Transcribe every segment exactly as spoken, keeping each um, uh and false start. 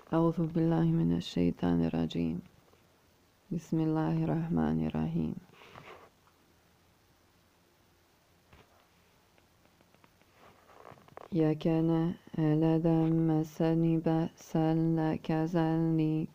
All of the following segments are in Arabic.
أعوذ بالله من الشيطان الرجيم. بسم الله الرحمن الرحيم. يكن لدم مسني بسل كذلك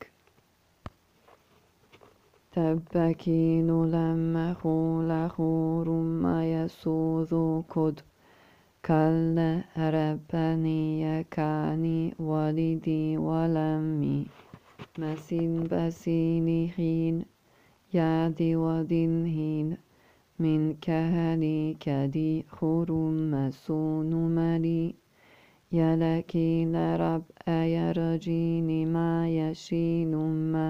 تبكين لما خول خور ما يسوذ كد كل ربني يكاني والدي ولمي مسين بسيني حين يادي ودنهين من كهلي كدي خرم مسون ملي يلكي لرب أيرجيني ما يشين ما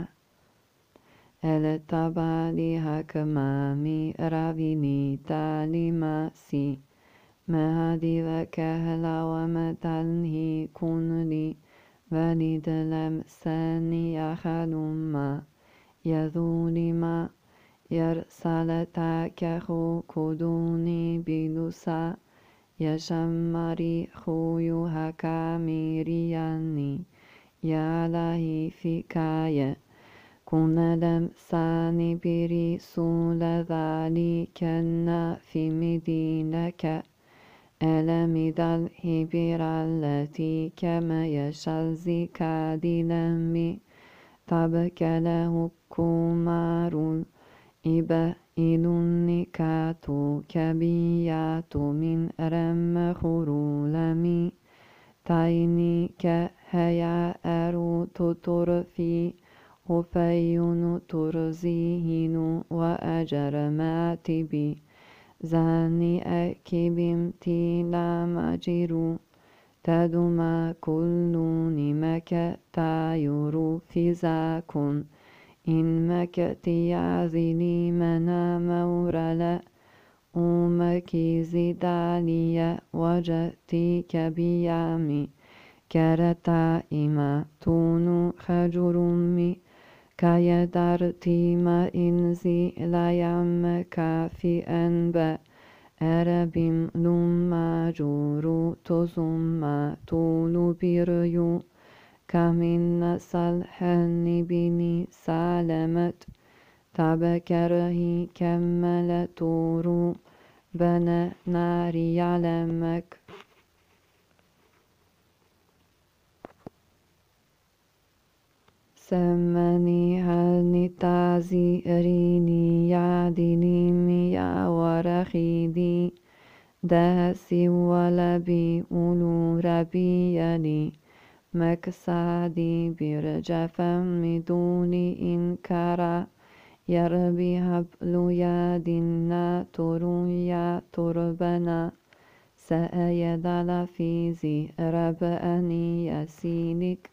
التبالي هكمامي رافيني تالي ماسي مهدي وكهلا ومتنهي كن لي ولد لمساني يخلما يذولي ما يرسلتك كدوني بلسا يشمري خويو هكاميرياني يا لهي فكاية كن لمساني برسول ذلك في مدينك ألمد الهبر التي كما يشزي كادلمي تبك له كمار إبا إلنكاتو كبياتو من رم خرولمي تايني كهيا أرو تطرفي هفيون ترزيهن وأجر ماتبي زاني أكبم تيلا مجرو تدما كلون مكا تايرو في زاكن إن مكتي عزلي منا مورلا أمكي زداليا وجدتي كبيامي كرتا إما تونو خجرمي كيدرتي ما إنزي لا يمك في أنبا أربم لما جورو تزما طولو بيريو كمن صلحن بني سالمت تبكره كمل تورو بنا ناري يعلمك سمني هني تازيريني يعدني ميا ورخيدي داسي ولبي أولو ربيني مكسادي برجفا مدوني إنكارا يربي هبلو يادنا ترويا تربنا سأيدل فيزي ربأني يسينك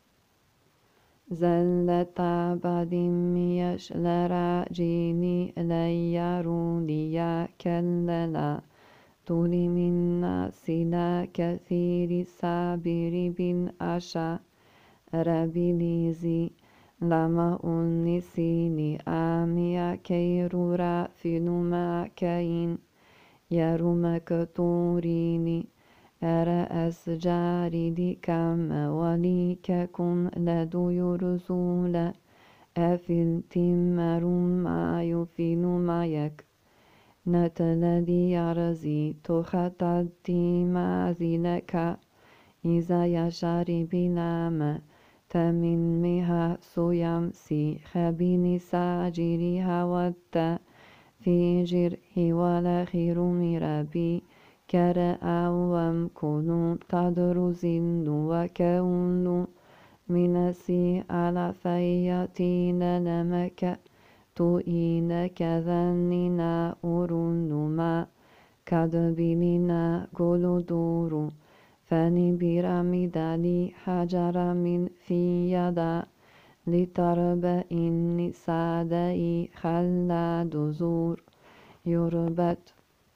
زلتا بدميش لراجيني ليروليا كللا طولي من ناسنا كثير صابر بن أشا ربيليزي لما أنسيني آميا كيرورا في نماكين يرمك توريني أرى أسجاري دي كما وليك كن لدو يرزولا أفل تمر ما يفين مايك نتلدي يرزي تخطدي مازلك إذا يشاري بلام تمن مها سيمسي خبيني ساجري هوتا في جره ولا خير مربي كرأوام كنو تدرزين وكونو منسي على فياتين لمك تؤين كذننا أرنما كدبلنا قلدورو فني برمدالي حجر من في يدا لترب إني سادئي خلا دزور يربت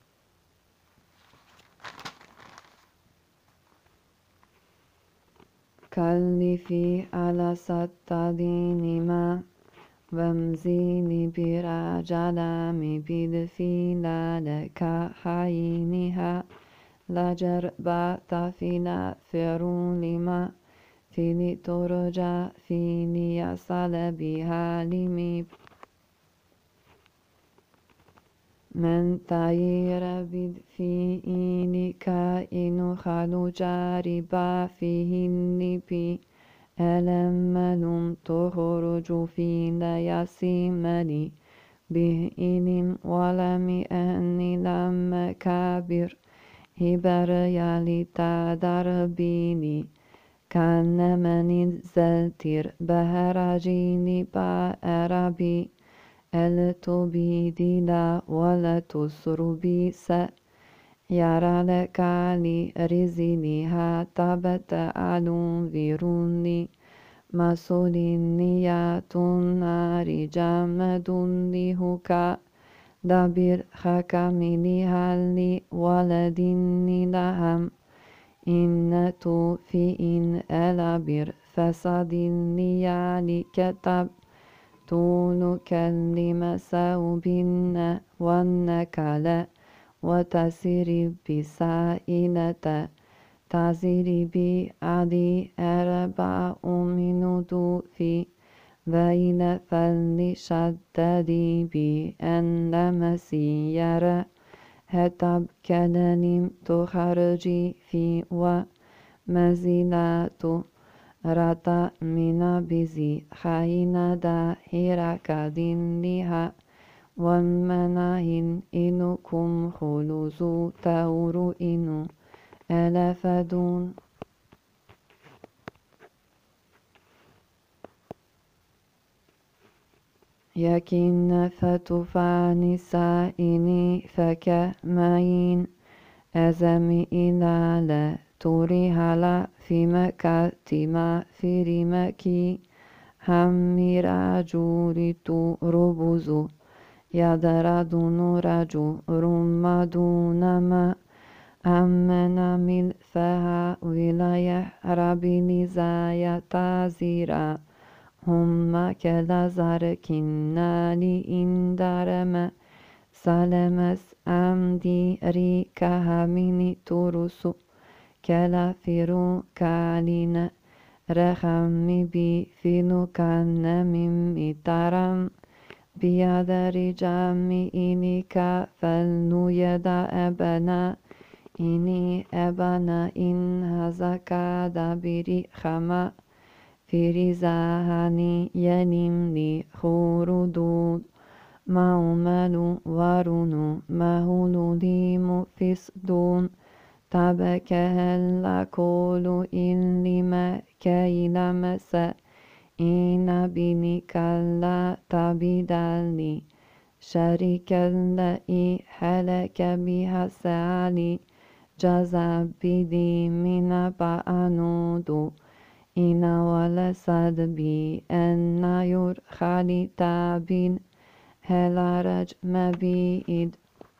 كلفي على ستدين ما وامزيني برجلامي بدفيلا لك حينها لجربة فينا فرون لما فيني ترجع فيني يصل بها لميب من تغير بد في إني كائن خلو جاربا فيه النبي ألم لم تخرج في ليسمني به إن ولم أني لم كابر هبر يالي تدربيني كان من الزلتر بهرجيني بأربي التبيدي لا ولا تسربي س يرى لك لرزنها تبت ألون فيروني مسولينيات النار جامد لهكا دبر خكمني هل ولد لهم إن في إن ألبر فسد ليالي كتب طول كلمة سوبنا والنكالة وتسير بسائلة تسير بعدي أربع من في بين فلشددي بأن مسيرة هتب كلم تخرجي في ومزيلات رتا من بزي حين داهرك دينها والمناهن إنكم خلوز تور إنو ألفدون يكن فتفاني سائني فكمين أزمي إلى لا توريها لا في مكاتما في رمكي همي راجوري ربوزو يدردون رجو رمدون ما أمنا ملفها ولاية ربي نزايا تازيرا هم كلازار كنالي إندارما سلمس أمدي ريكها مني تورسو كلا فيرو كالينا رخمي بي فينو كان ممي ترم بيادر جامي إني كفلنو يدا أبنا إني أبنا إن هزكا دبري خما في رزاهني ينمني خردود معمل ورنو مهول لي مفسدون تبك هل كل إن لما كي لمس إن بني كلا تبدلني شريكا لئي حلك بها سالي جزا بدي من بأنودو إن ولسد بي أن يرخلي تابين هل رج مبيد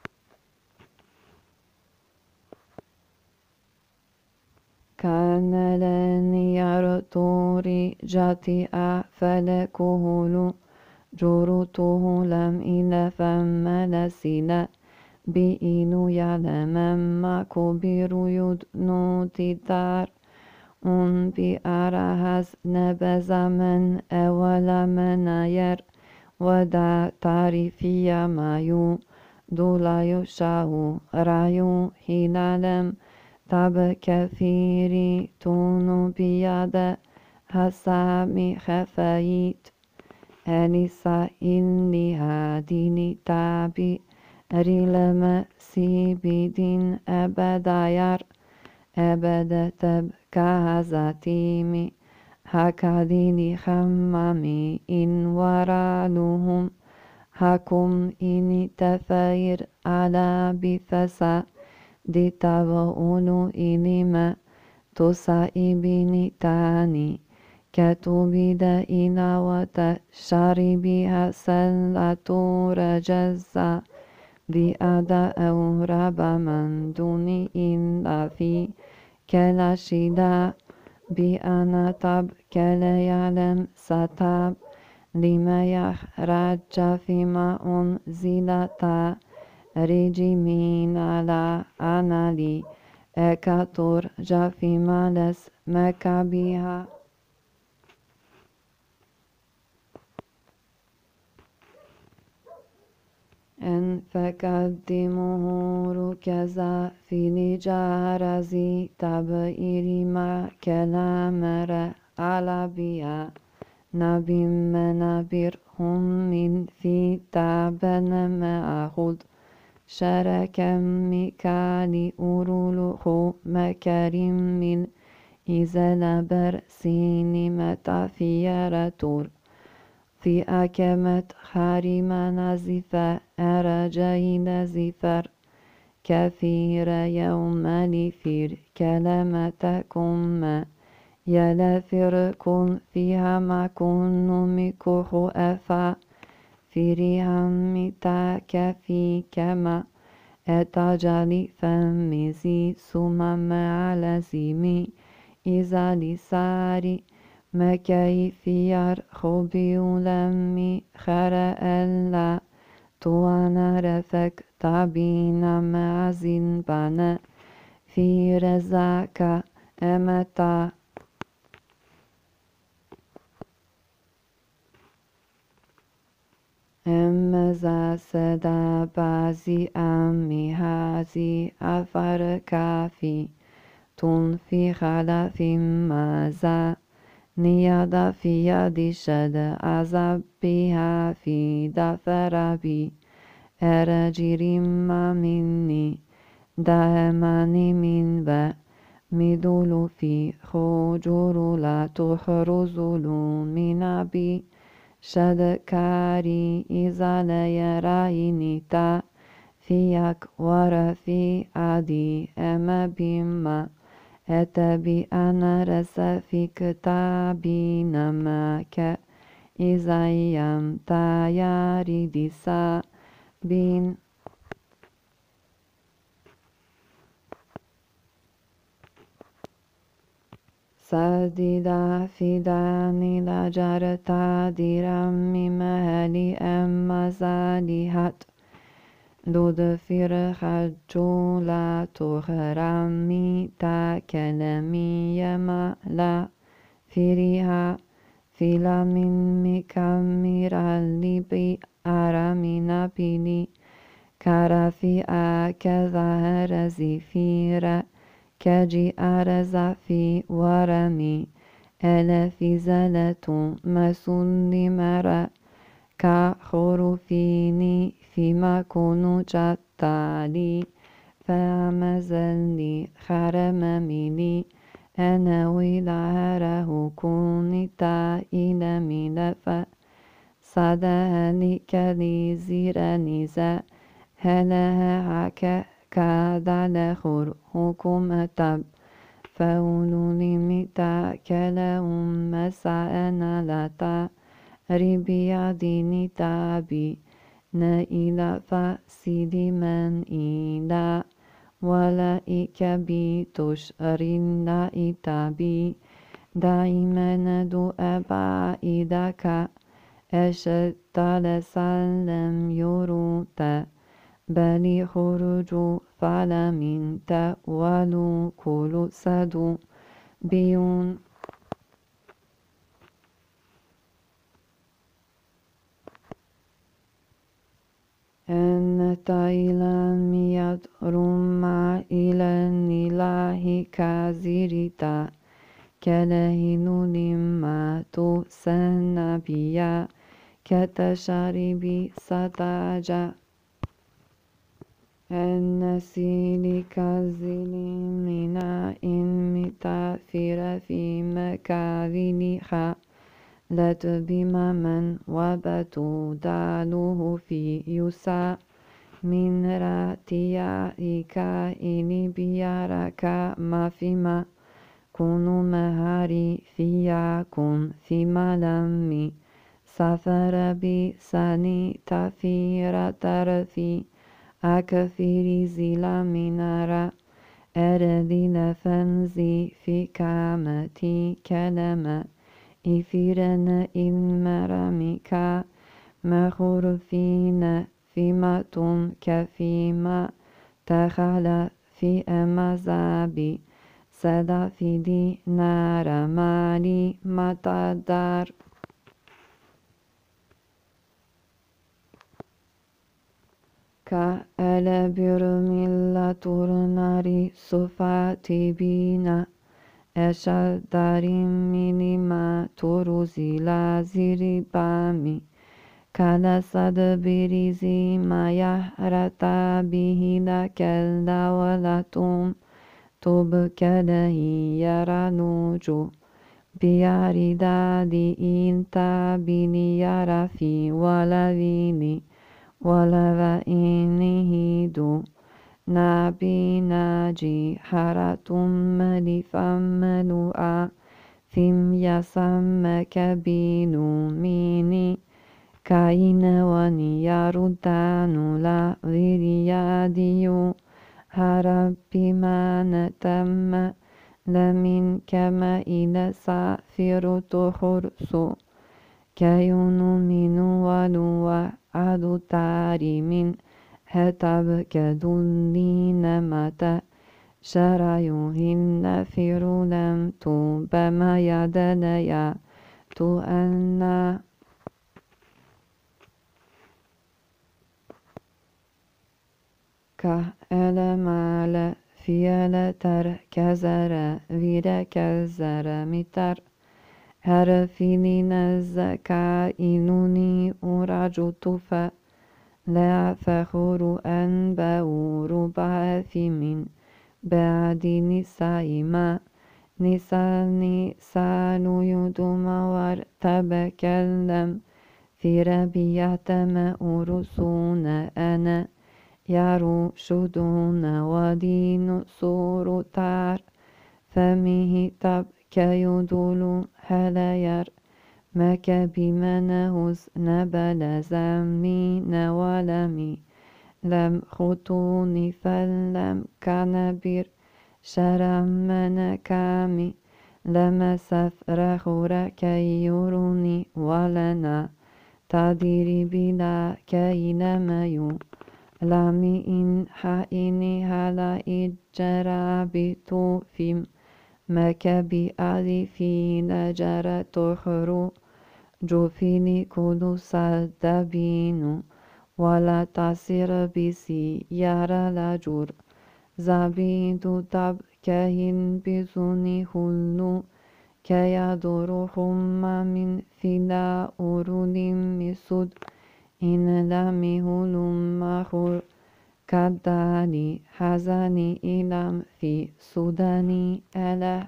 كان لن يرطوري جاتي أفلكهلو جرته لم إلى فم لسنا بإنو يعلم ما كبير يدنو تدار أن بأرهز نبز من أول من ير ودا تعرفي ما يو دولا يشاو رايو هلالم تب كثيري تونو بياد هسامي خفايت أنسا إني هاديني تابي ريلما سيبدين أبدا ير أبدا تب كهزاتيمي هكذيني خمامي إن ورالهم هكم إني تفاير على بثسا دي تبعونو إنما تسائبني تاني كتبد إنا وتشربها سلة رجزا دي أدا أو رب من دوني إلا في كلا شدا بأنا تب كلا يعلم ستاب لما يخرج فيما أنزلتا رجمين على أنالي أكتر جافي مالس مكابيها أن فقدمه ركزا في نجارزي تبئر ما كلام على بيا نبي منابرهم من في تابن معهد شركا مكاني أرولخو مكرم من إذا برسين متى في رتور في أكمت حرم نزفة أرجي نزفر كثير يوم لفير كلمتكم يلفر كن فيها ما كن مكوخ أفا فيريها متا كفي كما أتجالي فمزي سمم على زيمي إذا لساري مكيفيار خبيو لمي خرا ألا توانا رفك تابينا معزين بنا في رزاك أمتا أمزا سدا بازي أمي هازي أفر كافي تون في خلف مازا نيادا في يدي شد عذاب بها في دفربي أرجري ما مني دائماني من با مدول في خجور لا تخرزلو من أبي شد كاري إذا لا يرايني تا فيك ورفي عدي أما بما أتبي أنا رسا في كتابي نماك إذا يم تاياري ديسا بين سديدا في داني لجرتا ديرامي مهلي أما زاليهات دود فير خجو لا تخرامي تا كلمي يما لا فيريها فيلا من مكامير اللي بي أرامينا بيني كارافي أكذا زفيرا كجي أرزا في ورمي ألا في زلة مسوني مرا كخروفيني فيما كونوا جتالي فامزلني خرم ميلي أنا ويلاره كوني تائل ملفا صداني كلي زيراني زا هلها عكا كذا لخور حكومة فولوني متا كلا أم سأنا لتا ربيا ديني تابي نائلا فسيدي من إلا ولا إكبي تشرين لا إتابي دائما ندو أبا إدكا أشد لسلم يروتا بل خرجوا فلمن تأولوا كل سدو بيون أن تايلان مياد رما إلى النلاح كازيرتا كلهن لما تسن بيا كتشاربي ستاجا النسيل كالزل من إن متافر في مكاذنها لت بما من وبتو داله في يسا من راتيائك إني بيارك ما فيما كونوا مهاري فيكم فيما لمي سافر بساني تفير ترفي أكثر زلا منارا أردل فنزي في كامتي كلمة إفيرن إن مرميكا مخورفين فيما تم كفيما تخلى في أمزابي سدا في دي نار مالي متدار Ka'ele birmillaturnari sufatibina Eşadarim minima turuzila ziribami Kala sad birizi mayahrata bihila kella walatum Tubkelehi yaranuju Biaridadi inta bini yarafi walavini Walava inihidu Nabi naji haratum malifam malua Thim yasam kabinu mini Kaina wani yarudanu la viriyadiyu Harabimana tamma Lamin kama ila safiru tuhursu Kayunu minu waluwa adu tarimin Hetab kedulina mata Sharayuhinna firulam tu bama yadalaya Tu anna Ka elemala fiyala tar kazara vira kazara mitar Harfini nazaka inuni urajutufa La fakhuru anba'u rubafi min Ba'di nisa'i ma Nisani sanu yuduma war tabakallam Fi rabiyatama urusuna ana Yaru shuduna wadinu surutar Famihi tabkayudulu halayar Maka bimanahuz nabala zammi nawalami Lam khutuni fallam kanabir Sharam manakami Lama safrahura kayuruni walana Tadiri bila kainamayu Lami in haini hala ijarabitu fim Makabi alifi najara tuhru Jufini kudu sadabinu Wala tasir bisi yara lajur Zabidu tab kahin bizuni hullu Kayaduru humma min fila urulim misud In lami hulum mahur Kadani hazani ilam fi sudani ala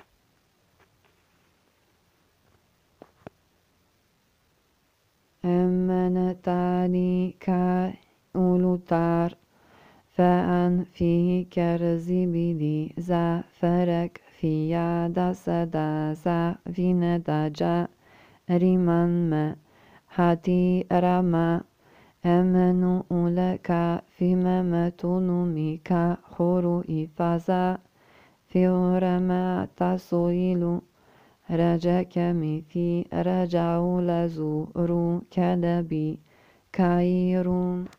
Emmanatani ka ulutar Fa'an fi karzibidi za farak fi yada sada za vinadaja riman ma hati rama Amanu ulaka fima matunumika khuru ifaza Fiurama tasuilu Rajakami fi rajau lazuru kalabi kairun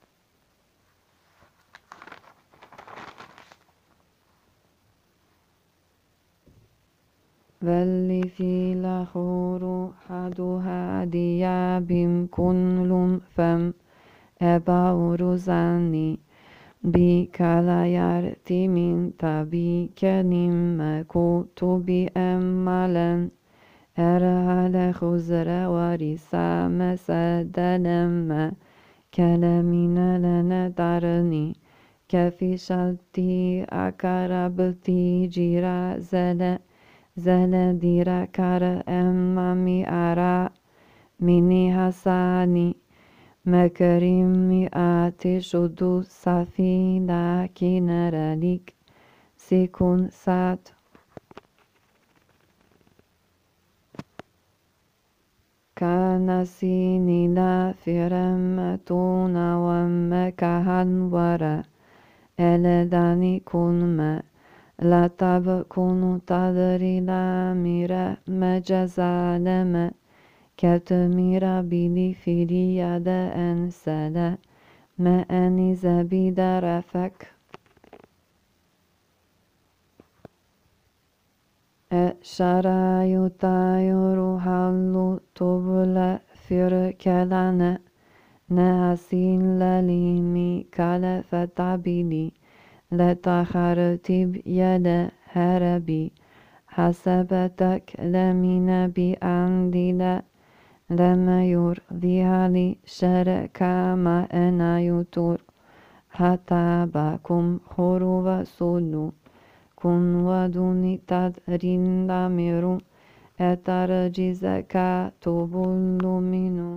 Valli fi lahuru haduha diyabim kunlum fam Ebauruzani Bi kalayarti min tabi kenim kutubi emmalan Erhale khuzra warisa masadalama Kalamina lana darni Kafi shalti akarabti jira zala Zala dira kara emmami ara Mini hasani Makarim ati shudu safi lakin ralik sikun sat Kana sinina firamatuna wa makahan wara Eladani kunma La tab kunu tadri la mira majazalama Katmira bili fili yada ansala Ma ani zabida rafak Sharayuta yuru hallu tubla firkalana ناسي لليمي كال فتعبيلي لتخرتب يد هربي حسبتك لمن بأندلا لما يرضيها لي شرك ما أنا يطور حتى باكم خروب سودو كن ودوني تدرين داميرو أترجزك تبول منو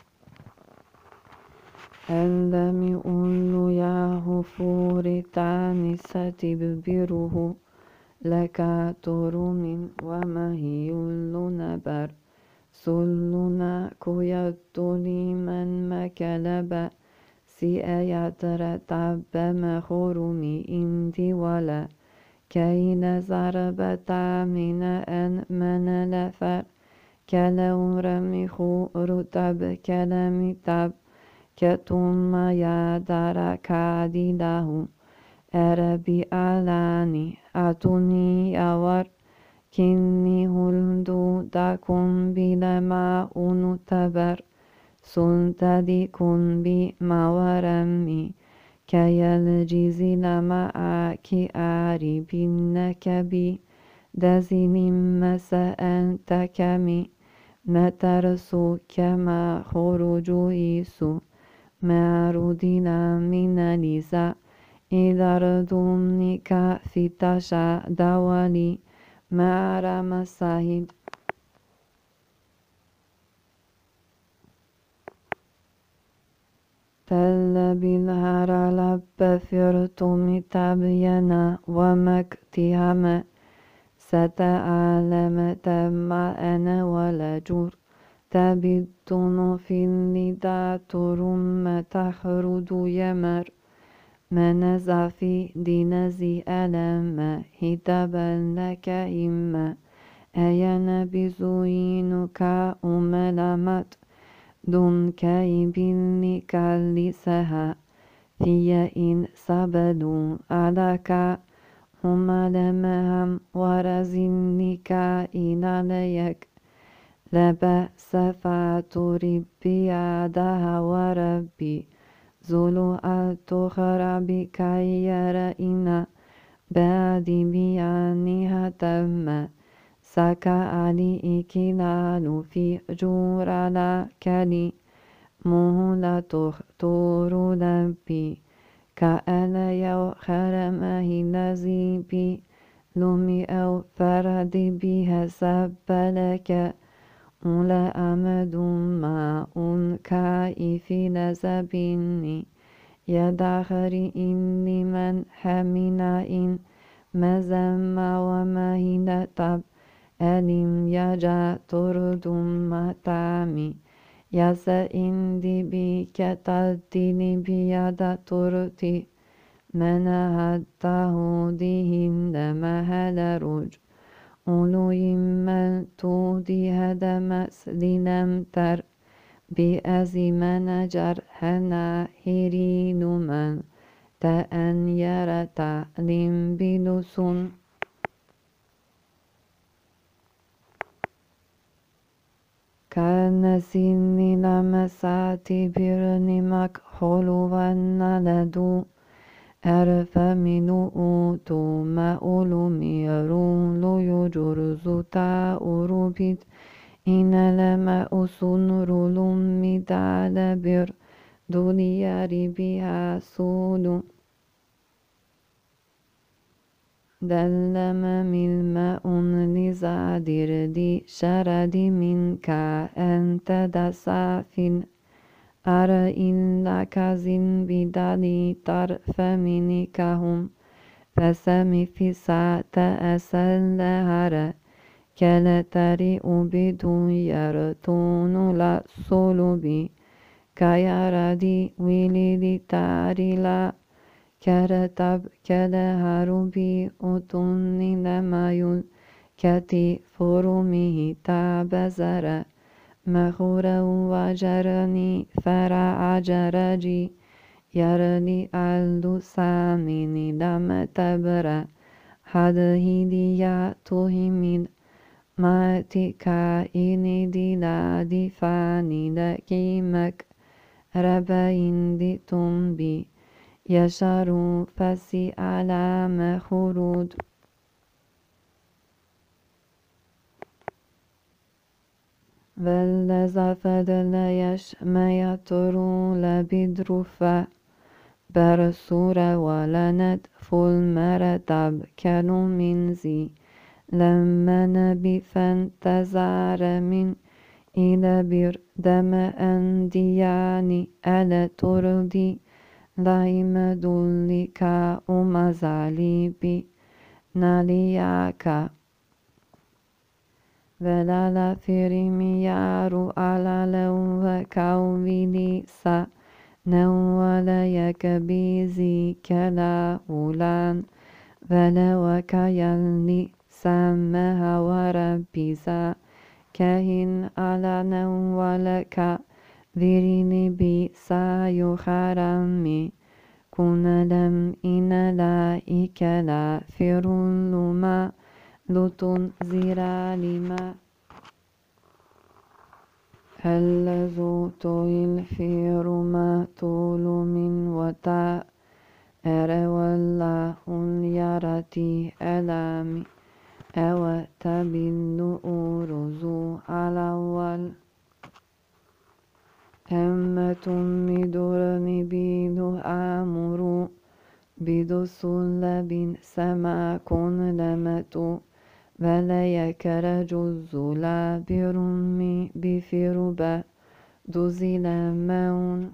ألم يقول يا هفور تاني ستببره لك ترم وما هي نبر سلنا كيطلي من مكلب سي يتر تب مخرمي انتي ولا كي نزر بتامين أن من لفر كلو رمي خور تب كلمي تب كتم يا دار كاديده أربي ألاني أتوني أور كني هلدو داكم بلما أنتبر سلطدي كن بي مورمي كي الجزي لما آكي آري بينك بي دزني مساء تكمي مترسو كما خروج إيسو معرودنا من ليزا إذا ردونك في تشا دوالي مع مساهد تل بالهر لب فرتم تبينا ومكتهم ستعلم تما أنا ولا جور تبدون في الندى ترم تخرج يمر من زافي دينزي ألم هتبا لك إما أين بزوينك أملمت دون كيبني كالسها في إن سبدوا علىك هم لمهم ورزنك إن ليك لبأس فتربي عدها وربي زلو التخرب كي يرئنا بعد بيانها تم سكا علي إكلال في جور على كلي مهلة تختور لبي كأن يو خرمه الذي بي لمي أو فرد بها سبلك أولا أمد ما كائف نزبني يدخر إني من حمنا إن مزم ومهن تب ألم يجا تردم متامي يسا إندي بك تدني بيد ترتي من هده دهن مهل رج أولو يمن تودي هذا مسلم تر بأزي من جرحنا هيرين من تأن يرى تعلم بلسن كان سني لمساتي برنمك حلوان لدو أرف منو أوتو ما أولو ميرون لو يجرزو تا أوروبيت إن لما أسن رولم مدال بر دولياري بها سودو دلم ملماء لزادر دي شرد منك أنت دسافين أرى إن لكزن بدالي طرف منكهم فسمي في ساعة أسل لهر كلا تريء بدون يرتون لا صلبي كيردي ولي تاري لا كرتب كلهر بي أتوني لما يل كتي فرمه تابزر مخورا وجرني فرع جرجي يرني ألدو سامني لم تبرا حدهيديا تهمد ماتي كائني دي لا دفاني لكيمك ربين ديتم بي يشارو فسي علام خرود والذا فدل يشمي ترو لبدرفا برسورة ولنت فول مرتب كانوا منزي لما نبي فانتزار من إلى بر دم أندياني ألا تردي لايم دوليكا ومزاليبي نالياكا ولا فريميارو على لو كاويلي سا نولا يكبيزي كلا أولان ولا وكيلني سامها وربيزا كاهن على نولك ذيريني بي سايو خرامي كن لم إن لا إكلا فرون لما لطن زرالما هلزو تويل فيرما طول من وتا أرولا يرتي ألامي أو تبن أرزو على أول همة مدرني بيدو أمرو بيدو سلب سما كن لمتو ولا يكرج الزلا برمي بفربا دوزل مون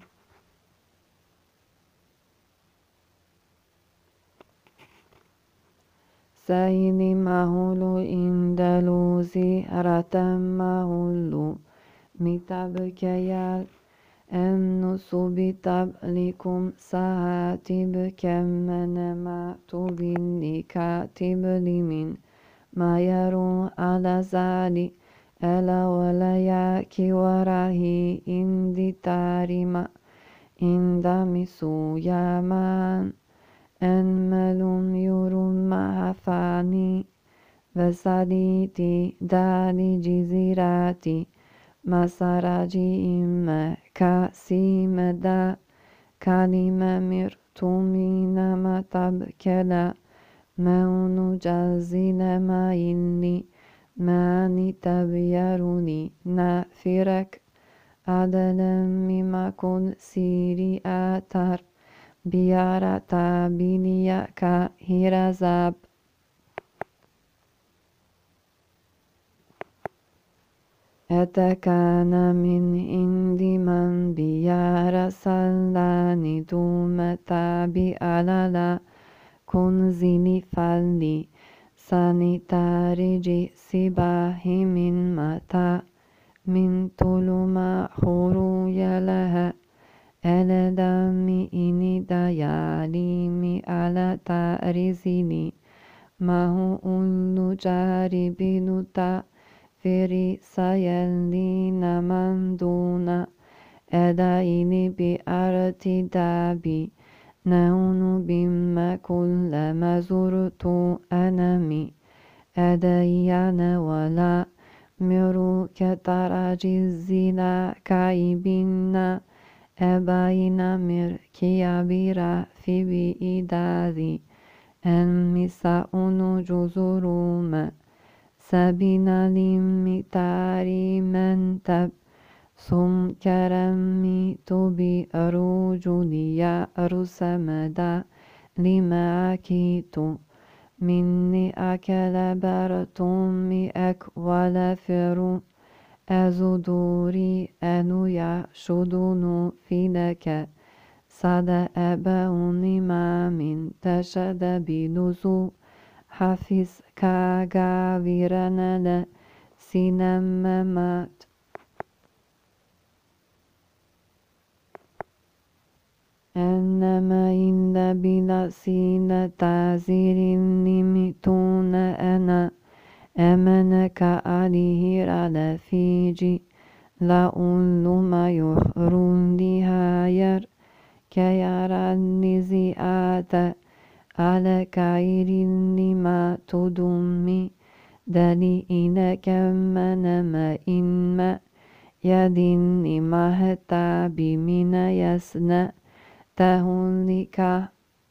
سيني مهولو إندلو زيرة مهولو متبكيال أن صبتب لكم سهاتب كمن ما تبني كاتب لمن ما يرو على ذلك ألا ولا ياكي وراهي إندي تاريما إندمسو يامان أنملم يرم هفاني وساليتي دالي جزيراتي مساراجي إما كاسيمدا كلمة مرتومين ما تبكلا مون جزيل ما إني ماني تبيروني نافرك عدلا مما كن سيري آتر بيارة تابينيا كهيرزاب أتكان من عند من بيار سلاني دوم تابي ألالا كنزني فالي ساني تارجي سباهي من متا من طلما خرو يلها ألا دامي إني دياليمي على تارزيني ما هو أولو جاري بنوتا فري سيلين من دون أدائني بأرتي دابي نون بما كلما زرت أنمي أديان ولا مرو كتراجي الزنا كايبنا أباين مركي بيرا في بإدادي المساء جزروما سبنا لمتاري من تب ثم كرمي تبي أرجلي أرسمدا لما أكيت مني أكل برتم أك ولا فرو أزدوري أنو يشدون فيلك صدى أباوني ما من تشد بلزو حفظ كاغاويرنا سينمامات أنما إن بلا سين تعزير نمتون أنا أمنك عليه على فيجي لا أول ما يحرون لهاير كيرى النزيئات على كاير لما تدمي دلي إلى كمن ما إنما يديني مهتا بمنا يسنى تهلك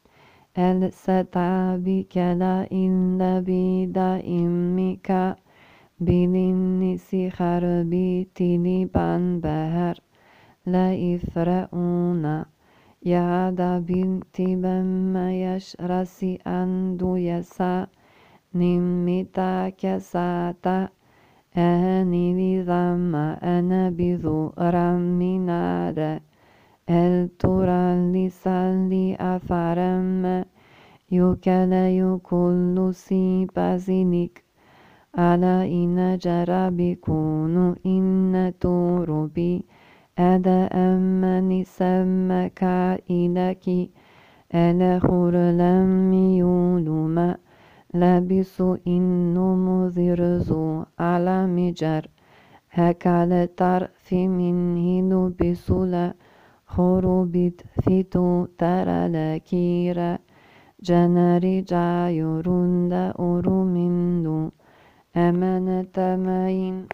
الستابك لا إن بدائمك بلنس خربي تلبان بهر لا إفرعون يعد بنتي بما يشرسي أندو يسا نمتا كساتا أني لذما أنا بذو رمينار الترى لسالي أفرم يكلا يكل سيبازينيك على إن جرى بكونوا إن تربي أدا أمني سمك إلك الأخر لم يولما لبسوا إنو مذرزو على مجر هكال طرف منه لبسوا لا خربت فتو ترى لكيرا جنري جايرون دا أورو منو أمانة ماين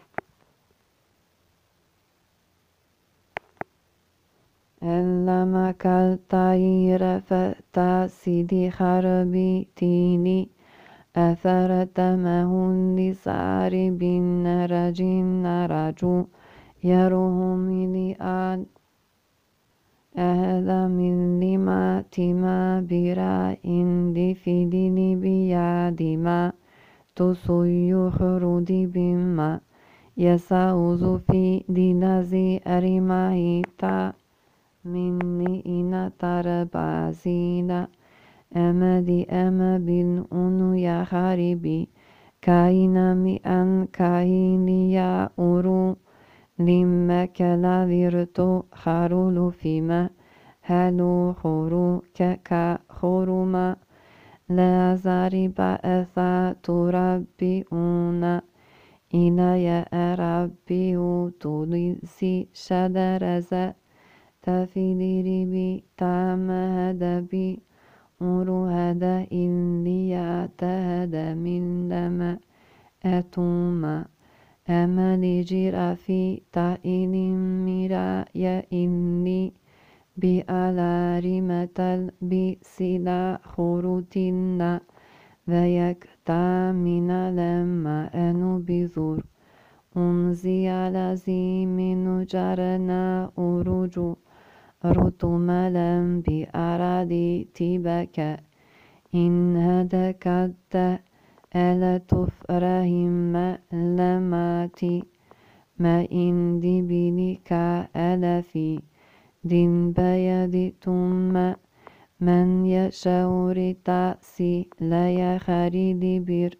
ألما كالطير فتا سيدي خربي تيني أثرت مهن لسعر بن رجين رجو يروهم لآل أهذا من لما تما برا إن دفدني بياد ما تسوي خرودي بما يساوز في دينازي أرماهيتا مني إنا تربازينا أمدي أما بن أنو يا خاربي كاينا مي أن كايني يا أورو لما كلا ذرتو خارولو فيما هلو خورو ككا خورما لا زارب أثا تربيونا إنا يا أربي توليسي شدرزا تفيديري بي تام هدبي أورو هدا إليا تهدا من لما أتوما أملي جرافي تائل ميرا يا إني بألا رمتل بسلا خروتنا ويكتا من لما أنو بذور أنزي على زي من جرنا أرجو رتملا بأرادي تبك إن هدكت ألا تفرهم لماتي ما إن دبلك ألا في دين بيد ثم من يشاور تأسي لا يخرد بر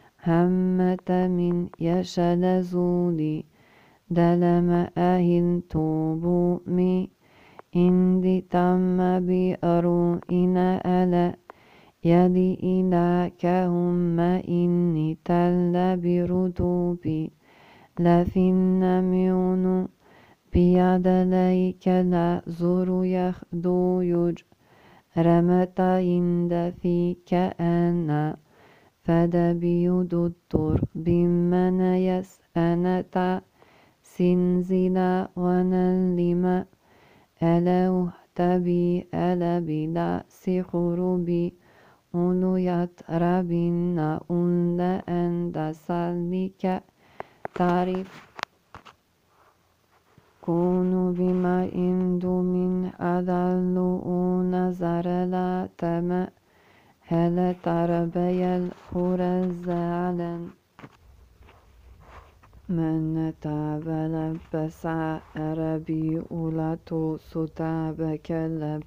همة من يشل زولي دلم أهل توبو مي إندي تم بأرو إن ألا يدي إلىك هم إني تل بردوبي لفن ميون بيد ليك لا زور يخدو يج رمت عند فيك أنا فدبيد الدر بمن يسأنت سنزلا ونلما ألا اهتبي ألا بلا سخربي أولو يتربين أولا أن سالك تعرف كونوا بما إندو من أذل نظر لا تما هل تربي الخرز على من تاب لبس عربي أولاتو ستاب كلب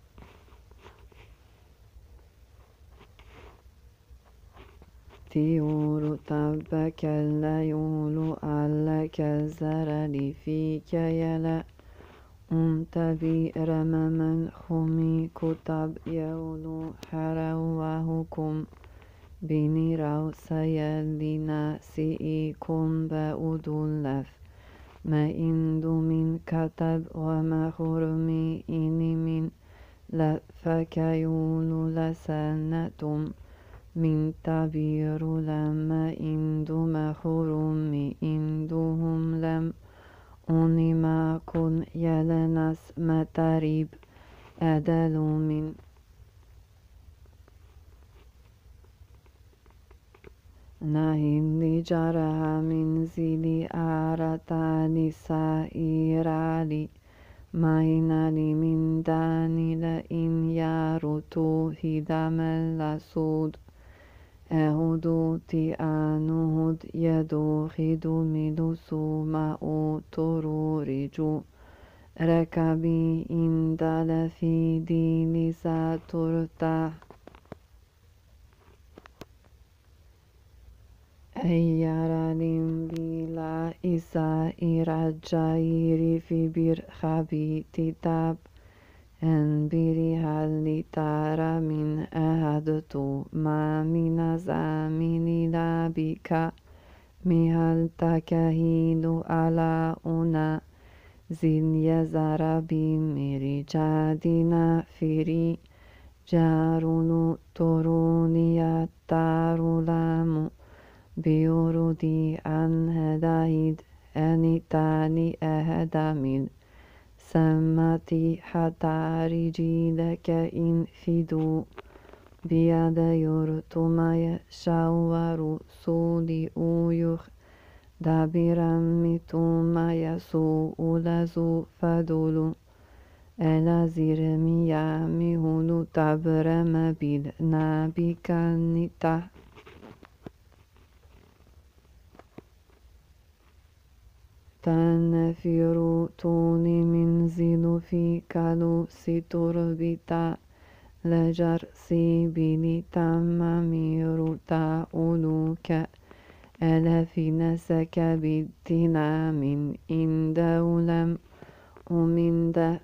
تيور تبك الليول علك الزرل فيك يلا أنت بئرم من خمي كتب يولو حروهكم بنيرو سيالنا سئيكم بأدلف ما إندو من كتب وما خرمي إني من لفك يولو لسنتم من تبير لما إندو مخرومي إندوهم لم أنما كن يلنس متاريب أدلو من ناهين لجرها من زيلي آرتاني سائرالي ماينالي من داني لإن يارتو هدام اللسود أهدو تيانهد يدو خدو ملسو ماو ترورجو ركبي إن دل في ديني ساترتاح أيارالين بلا إسائر الجاير في بير خبي تتاب أن بيري هالي تارا من أهدتو ما من زامن لابك مهل تكهيل على أنا زين يزار بميري جادنا فيري جارونو توروني التارو لامو بيورودي أن هدايد أني تاني أهدامين سمتي حتى رجيلك إن فدو بيد يرتما يشاور سولي أويخ دابرا متوما يسوء لزو فدولو ألا زرميا مهولو تبرم بالنابي كانتا تنفير توني منزل في كالو ستر بتا لجر سيبيلي تمامير تاولوك ألا في نسك بالتنا من إن دولم ومن دا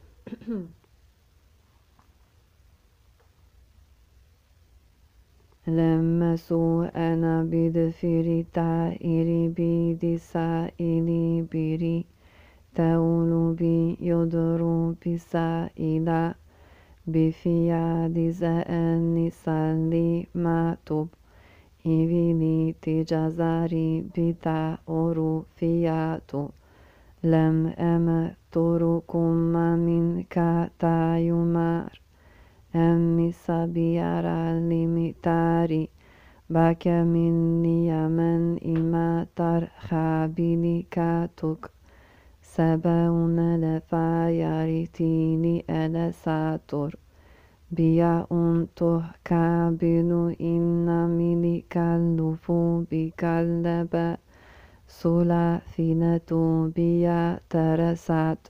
لما سوء أنا بدفر تائري بيد سائلي بري تولو بي يدرو بسائلا بفياد زأني سالي ما تب إبلي تجازاري بتا أورو فياتو لم أما تركم من كتايمار أمي سبيارا لمتاري باك مني من إما ترخابيني كاتوك سبعون لفايارتيني ألا ساتور بيا أنتو كابلو إن ملك اللفو بكالبا سولا فينتو بيا ترسات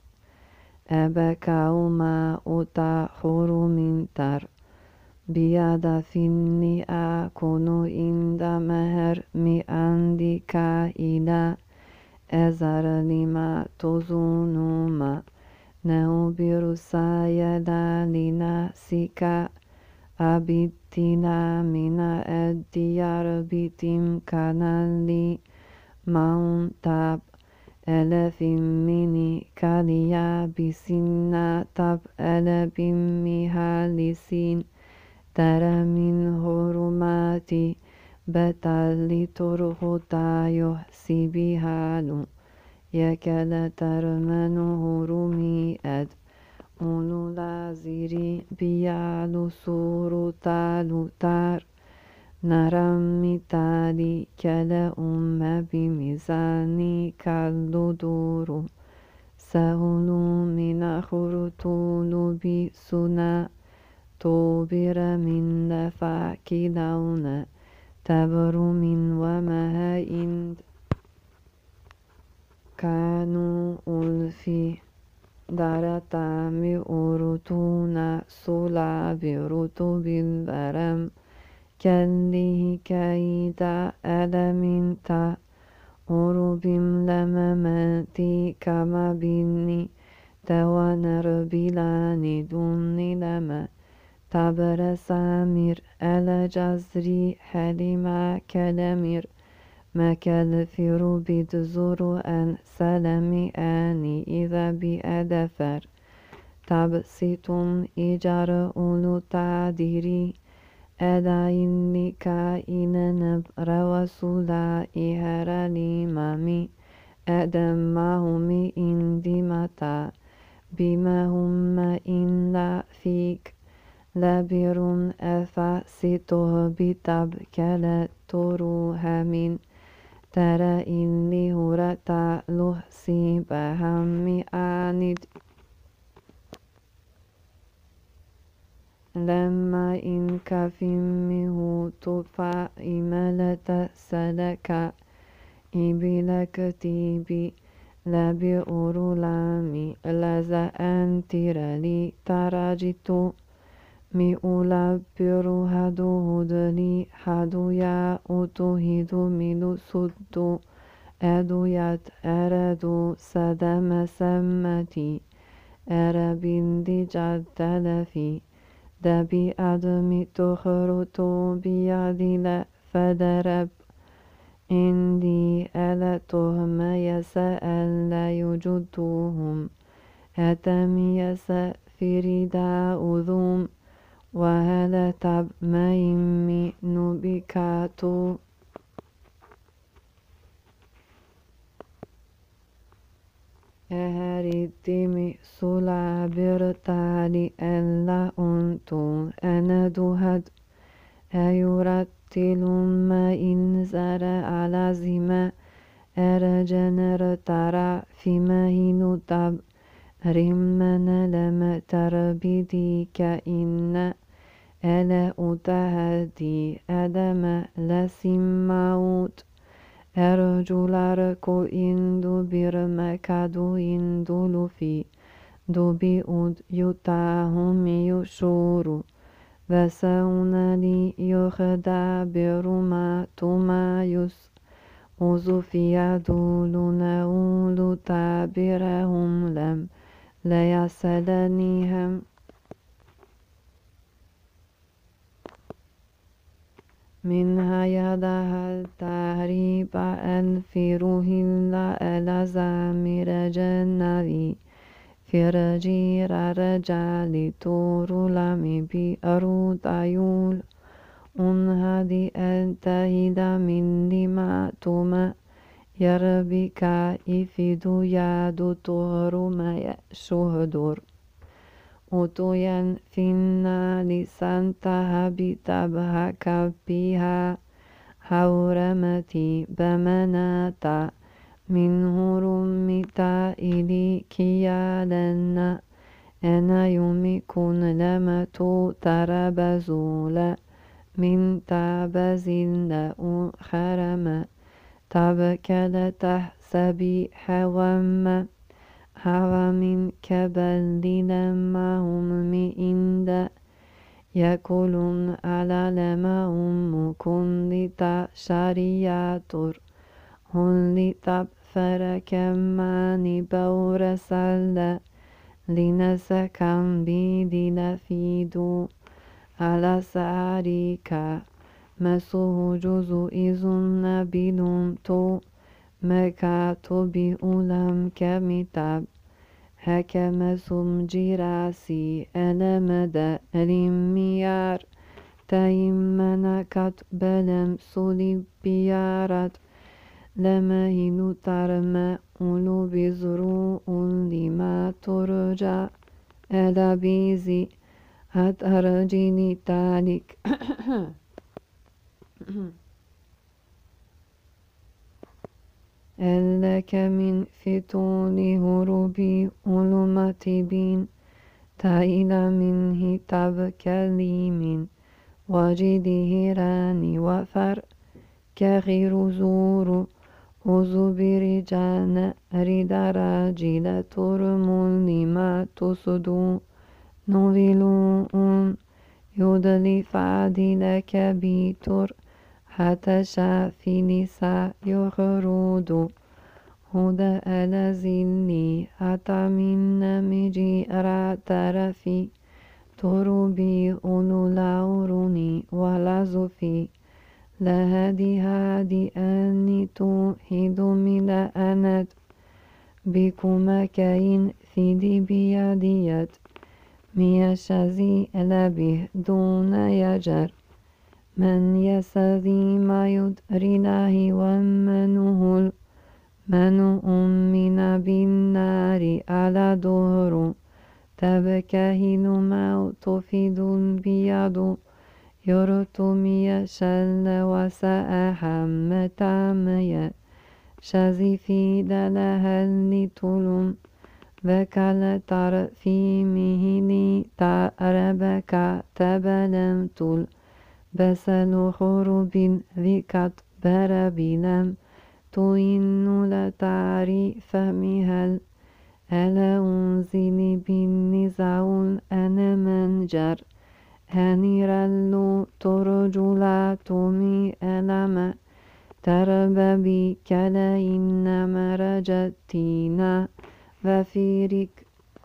أبكاوما أتاخر من تر بياد فيني أكونو إند مهر مي عندي كائلا أزر لما تظنوما نوبر سايدا لناسك أبتنا من الديار بتم كنالي ماون تاب ألف مني كاليا بسنا تب ألف مهالسين ترى من هرماتي بتالي ترغتا يحسي هالو يكاد ترمن هرمي أد أولو لازيري بيالو سورو تالو تار نرمي تالي كلا أم بميزاني كالو دورو سهلو من خرطولو بسنا توبر من لفاك لون تبر من ومها إند كانوا ألفي دارتا مئرتون سلا برتب البرم كله كيدا ألم تا أربم لمماتي كما بني توانر بلاني دوني لما تبر سامر ألا جزري حلما كلمر ما كالفر بتزور أن سلمي آني إذا بأدفر تبسط إجار أولو تعديري أدا إني كائن نبر وسولا إهر لمامي أدمهم إندمتا بما هم إن لا فيك لبر أفاسته بتبكال تروها من ترى إني هرتا لحسي بهم آند لما إن كفمه تفا إمالة سلكا إبلك تيبي لبي أورولامي لزا أنترالي تراجتو مي أولابيرو هدو هدلي هدو يا أوتو هدو ميلو سدو أدو يات أردو سدم سمتي أربندي جدل في دبي أدمي تخرطو بيادي لا فدرب إندي ألا تهم يسأل لا يجدوهم أتم يسأ فريدا أذوم وهذا تب ما يمي نبكاتو أهريتمي سلا برتالي ألا أنتو أنا دهد أيرتل ما إن زرع لازم أرجنر ترى فيما هينو تب رمنا لم تربدي كإن ألا أتهدي أدم لسماوت أرجلاركو إندو برمكادو إندو لفي دوبي أود يتاهم يشورو وسونا لي يخدع برما توما يس وزفيا دولنا أولو تابرهم لم لا يسألنيهم منها يدها التهريب أنفره إلا ألا زامر جنبي فرجير رجال تور لم بأرود عيول أنهدي أنتهد من لما توما يربك إفدو يادو تور ما يشهدور أطويا فينا لسانتها بتبهك بها حورمتي بمناتا من هرمتا إلي كيالنا أنا يمكن لما تربزول من تبزل خرم تبكل تحسبي حوام هوا من كبل لما هم مئند يكلون على لما هم كن شرياتر هن لتبفر كمان بورسل لنسكن بيدي لفيدو على سعريك مسوه جزء إذن بلوم تو مكاتب أولم كمتاب هكما سمجراسي ألمد الميار تيمنا كتبلم سولي بيارت لما هنو ترمى أولو بزرو لما ترجع ألا بيزي هترجيني تالك ألك من فتون هروبي أولمتبين تايل منه تبكليم وجده راني وفر كغير زور وزبر جان رد راجل ترمون لما تصدو نويلون يدلي فعدلك بيتر حتى شافي نساء يخرود هدى ألزلي حتى من نمجي راترفي تربي أولو لاوروني ولازفي لهدي هادي أني توحد ملا أنت بكما كاين في دي بياديت ميا شزي لبه دون يجر من يسذي ما يدري له ومنه من أمن بالنار على دهر تبكهن موت في بيض يرتمي شل وسأحم تامي شزفي دلهل طلم بكال طرفي مهني تعربك تبلم طل بسل خرب ذكت بربلم تئن لتعريف مهل ألا أنزل بالنزع أنا منجر هنير اللو ترجلا تومي ألم ترببي كلا إنما رجتينا وفيرك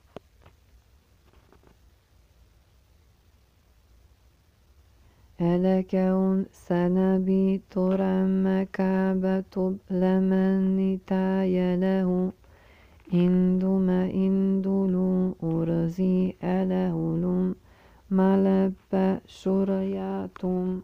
ألكون سنبي ترم كعبة لمن تايله إندم إندلو أرزي ألهلم ملب شرياتم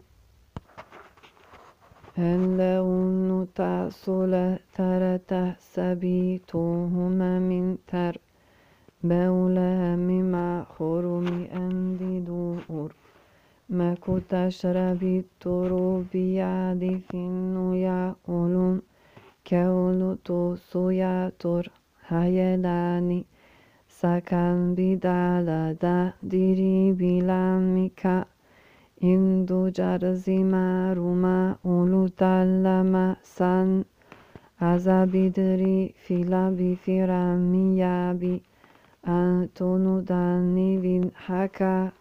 اللون تعصل ترته سبيتهما من تر بولا مما خرم أندي دور ما كنت أشربي التروب يعدي في النيا أولم كولتو سياتر هيلاني سكن بدالدا ديري بلامك إندو جرزي ماروما أولو تلما سن عزبدري فيلا بفرامي يابي أنتونو داني بن حكا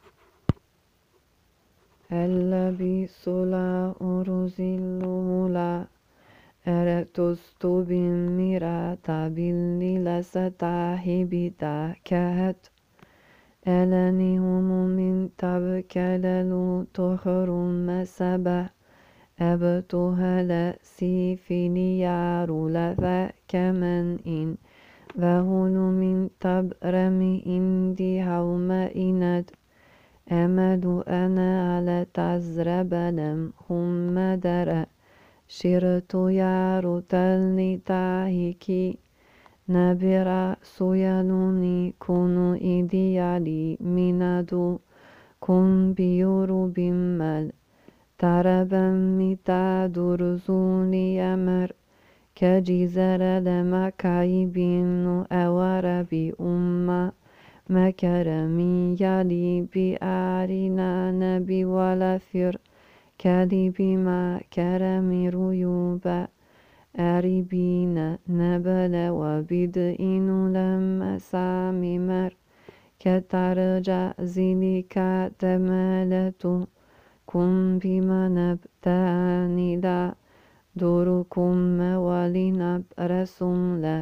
اللبي سلا أرزلولا أرتستو بالميراتا باللي لستاهي كهت ألني هم من تبكللو تخر مسبة أبتها لأسي في نيار لفا كمن إن وهن من تبرم إندي هوم إند أمد أنا على تزرب لم هم در شرت يارو تلني تاهيكي نبرا سيانوني كونو إيديالي مينادو كن بيورو بمال تربا ميتا درزوني أمر كجزر لما كايبين أوربي أمة مكرمي يلي بأرنا نبي ولا فر كلي بما كرمي ريوبا أريبين نبل وبدئن لما ساممر كترجع زلك تمالتو كن بما نبتاني لا دوركم ولنبرسم لا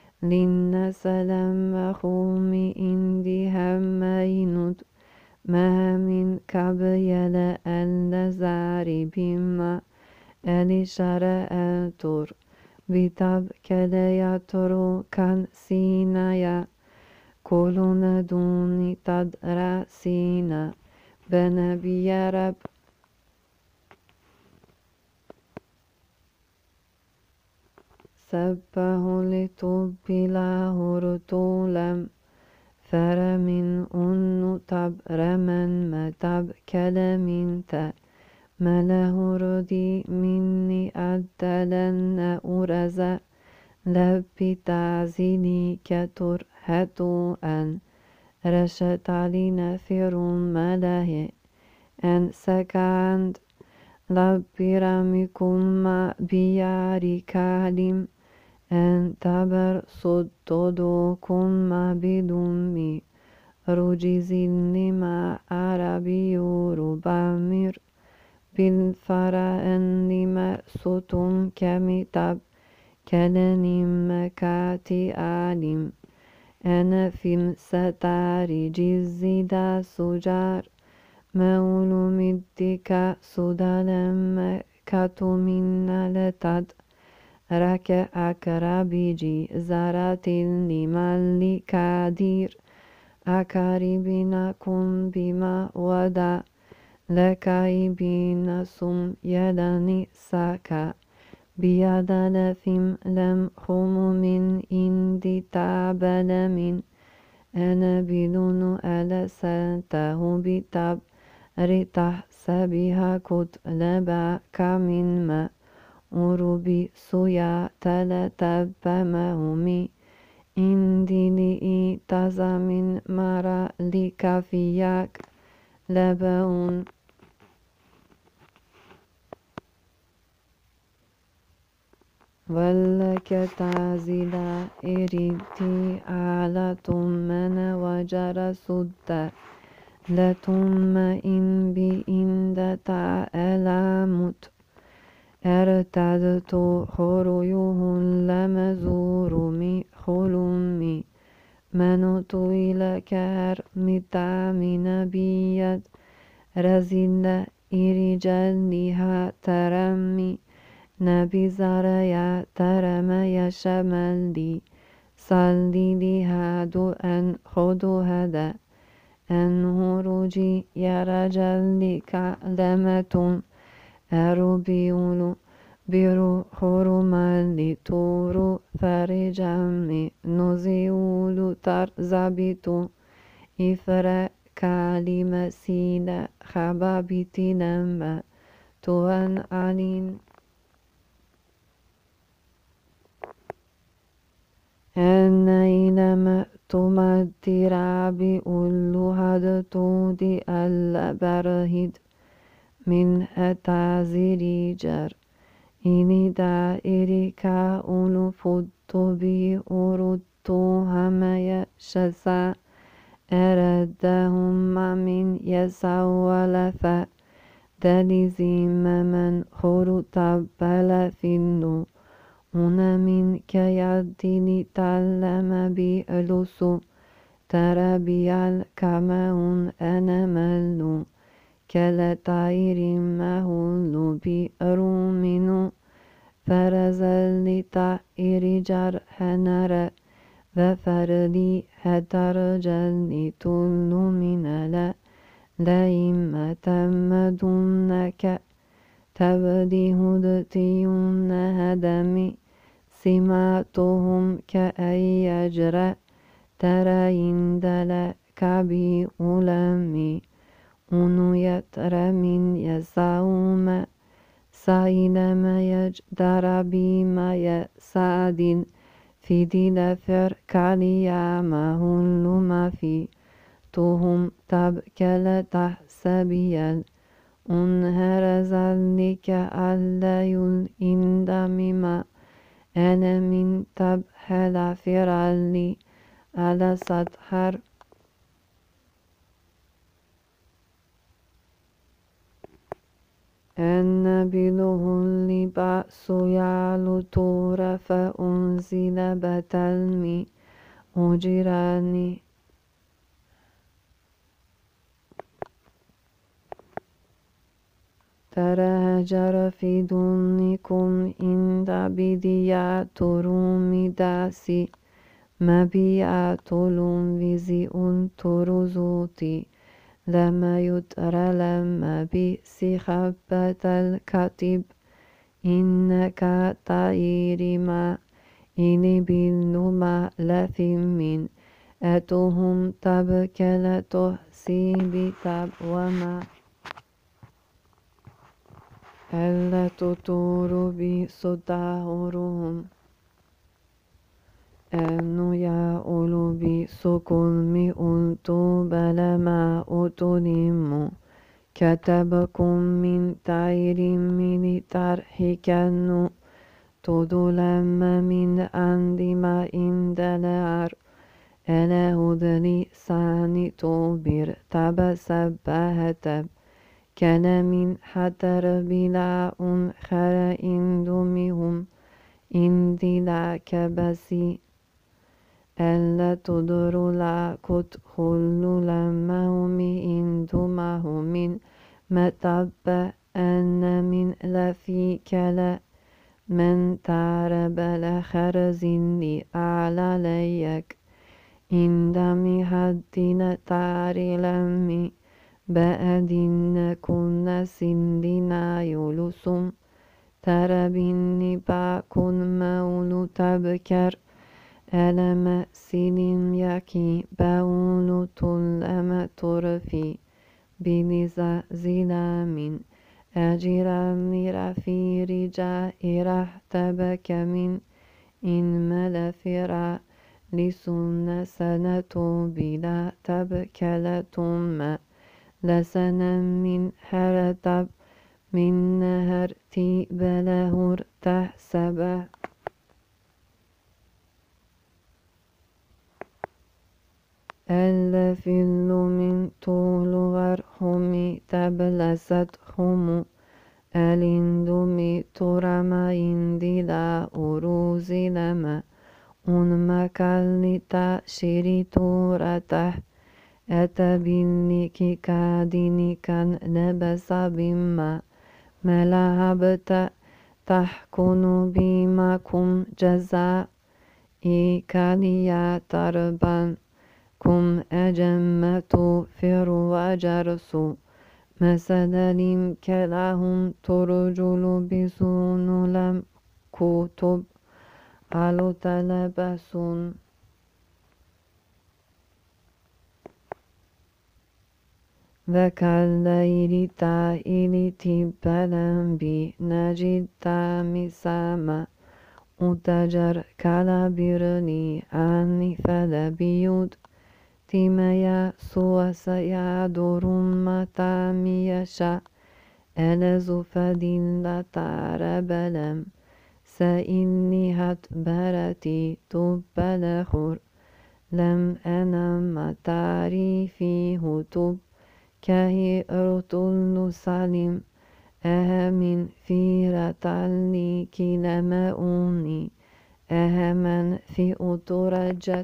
للنسلم خومي إندي هميند ما من كبيل اللزاري بما ألشار أتور بتب كلياترو كان سينايا كلنا دوني تدرى سينا بنبي رب سبه لتبلا هرطولم فرمن أن تبرمن ما تبكل من تا مله ردي مني أدلن أرزا لبي تعزيني كتر هتو أن رشت علينا فر مله أن سكند لبي رميكم ما بياري كالم أن تبر صددكم ما بدمي رجزني ما عربي ربامر بالفرا أني مأسوتم كمتاب كلني مكاتي آلم أنا في ستاري جزيدا سجار مول مدك سدلم كتو من لتد رك أكرابيجي زارات لمالي كادير أكاربينكم بما ودا لكايبين سم يدني ساكا بيدلفم لم خم من إندي تعبل من أنا بدون ألسلته بتب رتحسبها كتلبا كمن ما أربي سويا تلتبمهمي إندي لئي تزمن مرا لكفياك لبون ولك تعزلا إريتي على تمن وجر سد لتم إن بإند تعلمت ارتدت خريه لمزورمي خلمي منت إلك هرمتا من بيد رزل إرجالها ترمي نبي زريا ترم يشملي صلي لهادو أن خدو هدا أنهرجي يا رجل كعلمة أربيولو بيرو خرمالي تورو فرجامي نزيولو ترزبيتو إفرا كلمة سيدا خبابتي لما توان علين أن إلما تمدرا بأولو هدتو دي البرهد من أتعزري جر إني دائري كأولو فتو بي أردتو همي شسا أردهم من يسولفا دلزيم من خرو تبال فينو هنا من كيدني تعلم بألوسو ترى بيال كماون أنا ملو كلا طائر مهول بأرومنو فرزل طائر جرح نرى وفردي هتر جلي تل من لا لئما تمدنك تبدي هدتيون هدمي سماتهم كأي يجرى ترى إندل كبي أولمي أنو يترى من يساوم سائل ما يجدر بما يسعد في دلفر كاليا ما هل ما في تهم تبكل تحسبيا أنهر ذلك أليل إندمما أنا من تبحل فرالي على سطحر أن بله لبأس يعلو طور فأنزل بتلمي أجراني ترهجر في دونكم عند بديات رومي داسي مبيعات لنفزي ترزوتي لما يترى لما بسخبة الكتب إنك طائر ما إني بالنما لفم أتهم تبكل تحسي بتب وما ألا تطور بصداهرهم أنو يأول بسكلم أنتو بلما أتلم كتبكم من تير من ترحكن تدلم من عندما إندلار ألا هدلي ساني توبر تبسبهتب كان من حتر بلا خر إندمهم إندي لا كبسي ألا تدر لا كتخل لمهم إندمهم من متب أن من لفي كلا من تعرب لخرزني أعلى ليك إندمي حدنا تاري لمي بأدين كنا سندنا يلسم ترى بني باكون مولو تبكر ألم سلم يكي باولو تلم ترفي بلزا زلام أجرا لرفي رجا إرح تبك من إن ملفرا لسنة سنة بلا تبكلة ما لسنا من هرتب من نهر تي بلهر تحسبه الفل من طول ورحمي تبلست خمو الندمي ترما اندلا أروز لما أنمكالتا شريتورته أتبنك كادني كان لبس بما ملعبت تحكن بماكم جزاء إيكاليا تربان كم أجمت فر وجرس مثل كلهم ترجل بسون لم كتب على تلبسون وكالليل تائل تبلا بنجد تامساما أتجر كالبرني عني فلبيود تيميا سوسيا درم تاميشا ألز فدل تاربلم سإني هت برتي تبلخور لم أنم تعريفي هتب كهي رتل سليم أهمن في رتلي كلمؤني أهمن في أترجت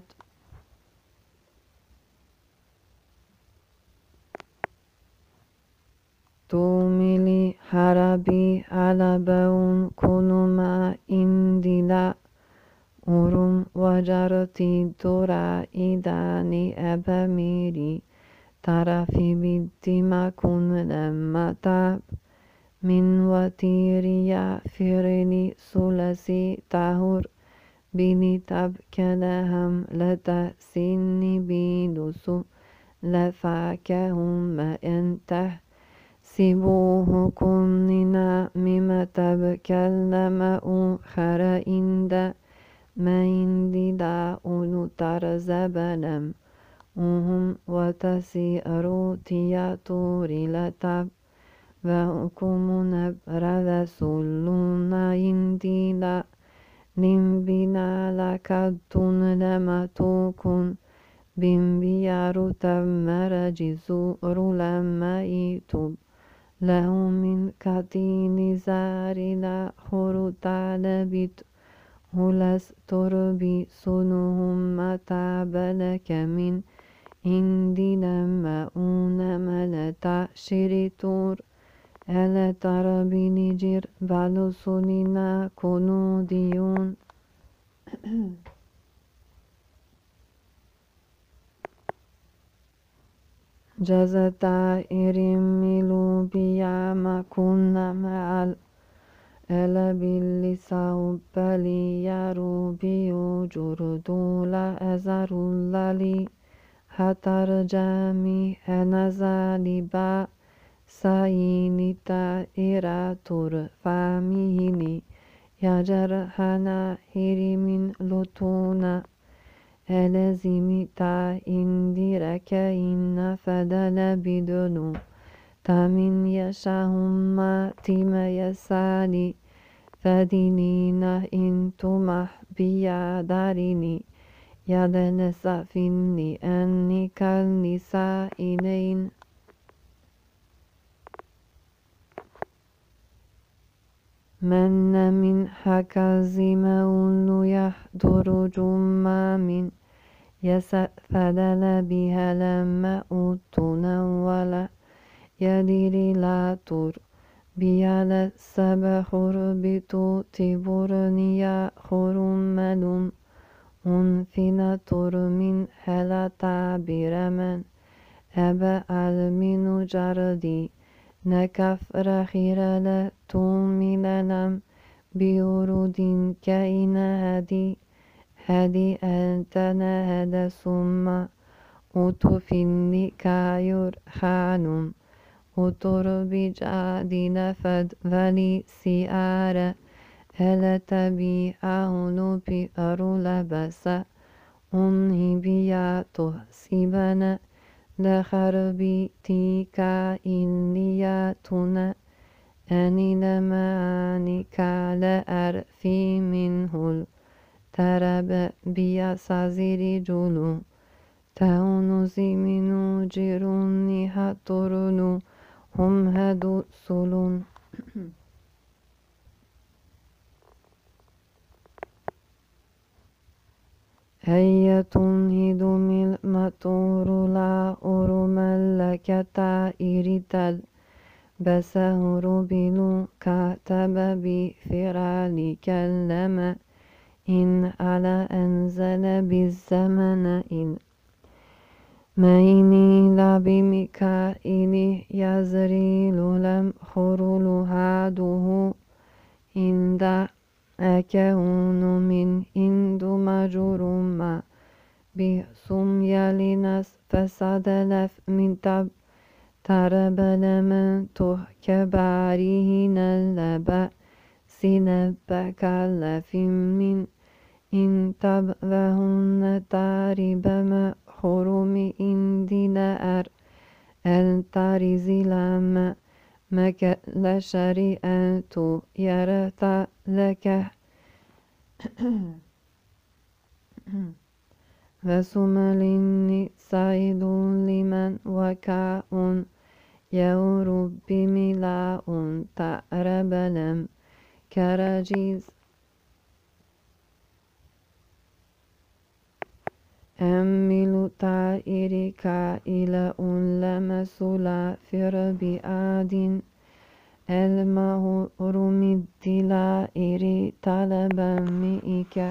توملي حربي على بون كنما إندلا أرم وجرتي ترى إداني أبميري ترى في بالدماء كن لما تاب من وتيريا فرني سلسي تهور بني تبكلهم لتأسيني بيدسو لفاكهم ما انته سبوه كننا مما تبكلم أخر إند ما إندي دا أولو ترزبلم وهم وتسيروا تياتور لتب وحكم نبرد سلون إندي لا لنبنا لكدتن لما توكن بنبيار تمر جزور لما يتوب له من كتين زار لا خرطال بيت هلس تربي سنهم متابلك من إندي لما أونملتا شريتور ألا تربي نجر بالسننا كنوديون جزتا إرملو بياما كنا مع ألا باللساو بلي يارو بيو جردو لا أزار اللالي هتر جامي أنزالي با سايني تا تور فاميني يجرحنا هيري من لطونا ألزمي تا إندرك إن فدل بدنو تامن يشاهم ما تيم يسالي فدينينا إن تمح بيا داريني يدن سافيني أني كالنسائلين من من حكازي مول يحضر جمام يسفدل بها لما أتنا ولا يدري لا تر بيال سبخر بتو تبرني يا خرمل أنفنا تر من هلا تعبير من أبا المن جردي نكف رخير لا تومي لنم بورود كإن هدي هدي أنتنهد ثم أطف كاير خانم أطر بجاد نفد ولي سيارة ألا تبي أهل بئر لبس أنهي بياته سيبنا لخربي تيكا إنياتنا أني لماني كالا أرفي منه الترب بيا سازيري جلو تاونوزي منو جيروني هاتورنو هم هدو سلون هيا تنهدم المطور لا أرملك تائرتل بسهر بلو كاتب بفرال كلم إن على أنزل بالزمن إن ميني لبميكائيل يزريل لم خرل هاده إن دا أكون من إند مجرم بسم يلنس فسد لف من تب ترب لمن تهكباريه نلبا سنبك لف من إن تبهن تارب مخرم إندنا أر التارزي لما مك لشريعة يرتا لك وسملني سعيد لمن وكاء يورب بملاء تعرب لم كرجيز أمل طائر كائل لمسلا فر بآد المهرم الدلائر طلبا مئك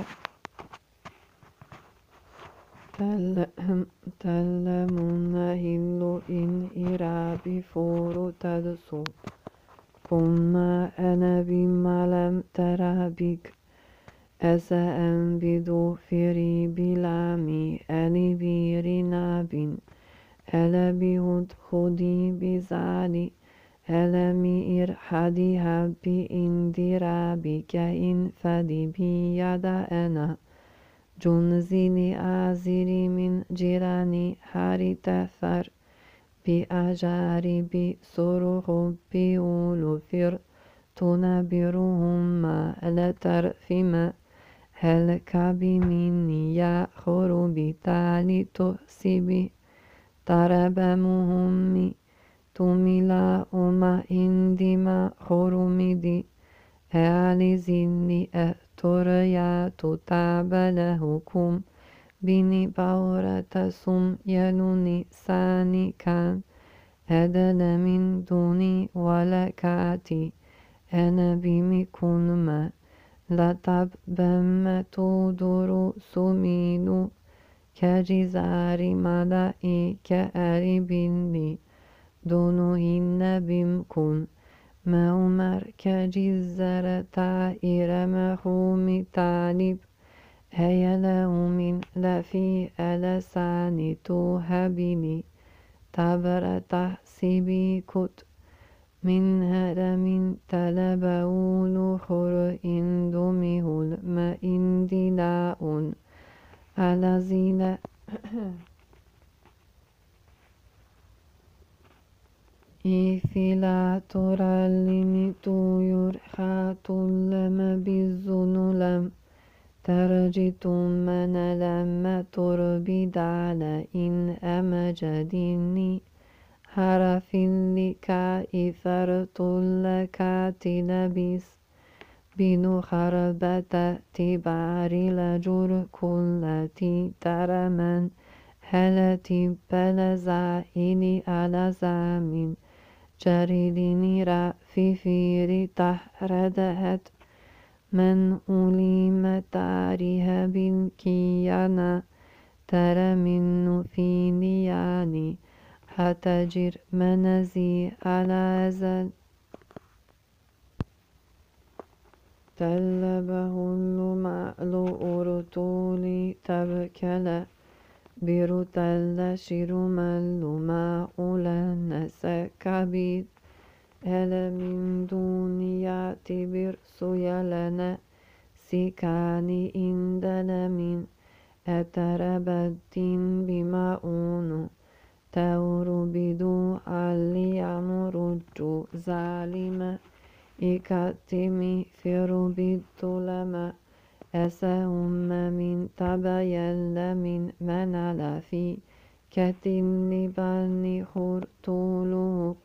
تلمون هل إن إرابي فور تدسو كما أنا بما لم ترى بك أسأن بدوفري بلامي ألي بيرناب ألا بهد خدي بزالي ألمي إرحدي هبي إندرابي كإن فدي بيد أنا جنزيني آزري من جيراني هاري تثر بأجاري بسرخ بيولو فر تنبرهم ما لا ترفما هل كبي مني يا خربي تالي تحسبي ترب مهمي تملا أما إندما خرمدي أعلي زني أتريا تتعب لهكم بني باورة سم ينوني ساني كان أدل من دوني ولكاتي أنا بمكن ما لطب بم تودر سمينو كجزار ملائي كأربني دونهن بمكن مؤمر كجزر تائر مخوم طالب هيا له من لفي ألسان توهبني تبر تحسبي كت من هرم تلبون خر إندمه الما إندلاء على زينة إفلا ترلم تير خاتل لم بالظنلم ترجت من لما تربد على إن أمجدني حرف لكاء فرط لكات لبس بنو خربة تبار لجر كلتي ترمن هلتي بلزائني على زامن جريدني رأفي فيري تحردهت من أوليم تاريها بالكيانا ترى من في نياني هتجر منزي على زل تلبه اللمعلو أرطولي تبكلا بيرو تل شيرو ملما أولا نسكبيت ألا من دنيا تبر سيلنا سيكاني إندنا من أتربدين بما أونو تورو بدو علي عمرجو ظالما إكاتمي فيرو بالظلما أسهم من تبين من منال في كتن بني خرطولوك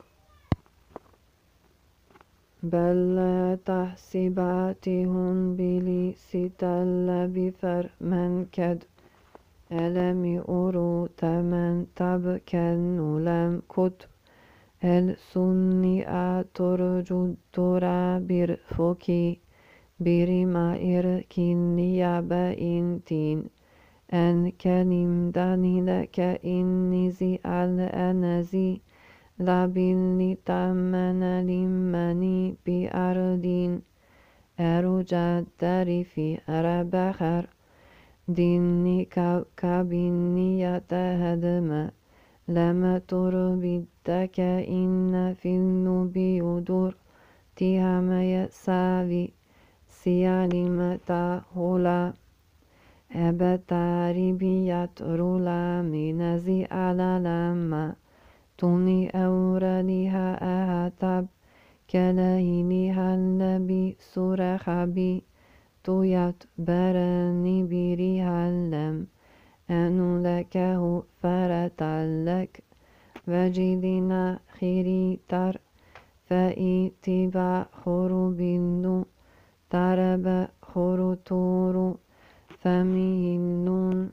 بل لا تحسباتهم بلي ستل بفر من كد ألم أرو تمن تبكن لم كت السني أترجو ترى برفكي برما إركني بإنتين أن كلم داني لك إني زي الأنزي لابني تمن لمني بأرضين أرجع داري في أربخر ديني كابيني يتهدم لما تربدك إن في النبي يدور تهم يساوي سيالمتا هلا أبتاري بيات رولا منزي على لما توني أوراليها أهتب كلاهينيها النبي سرخبي تويات براني بريها اللم أنو لكه فرتلك وجدنا خيري تر فإتبا خربنو ترب خرطورو فمهنون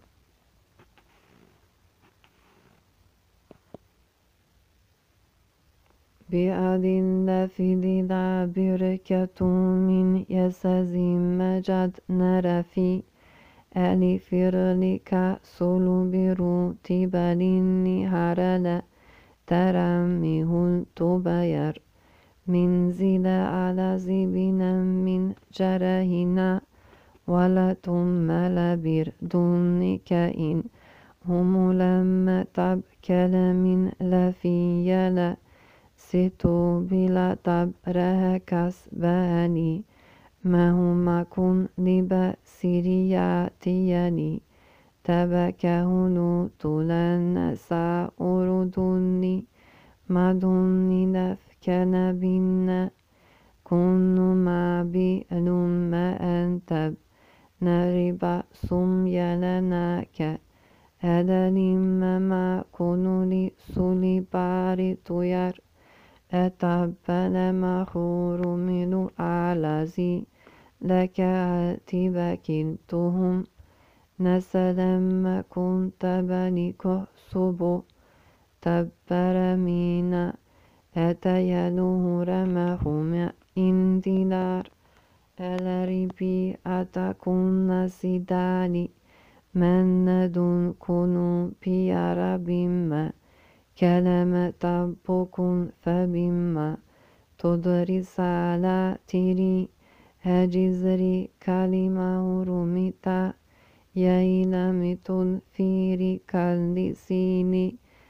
بأذن في ذا بركة من يسزم مجد نرفي ألي فرلك سلو برو تباليني هرلا ترميه تبير من زل على زبنا من جرهنا ولا تمل بردونك إن هم لما تبكل من لفيلا ستو بلا تبره كسباني ما هما كن لبا سرياتيني تبكهنو تلن سأردني مدني نفكن بنا كن ما بألم ما أنتب نربا سم يلناك أدلم ما كنو لسولي باري تير أتبل مخور منو أعلزي لك أتبكنتهم نسلا ما كنت بني كحسبو تبر مينا أتيانه رمهم إندلار ألربي أتكون سدالي من ندن كنو بيار بما كلمة تبكن فبما تدرس على تري هجزري كلمة رميتا ييلمتن فيري كالسيني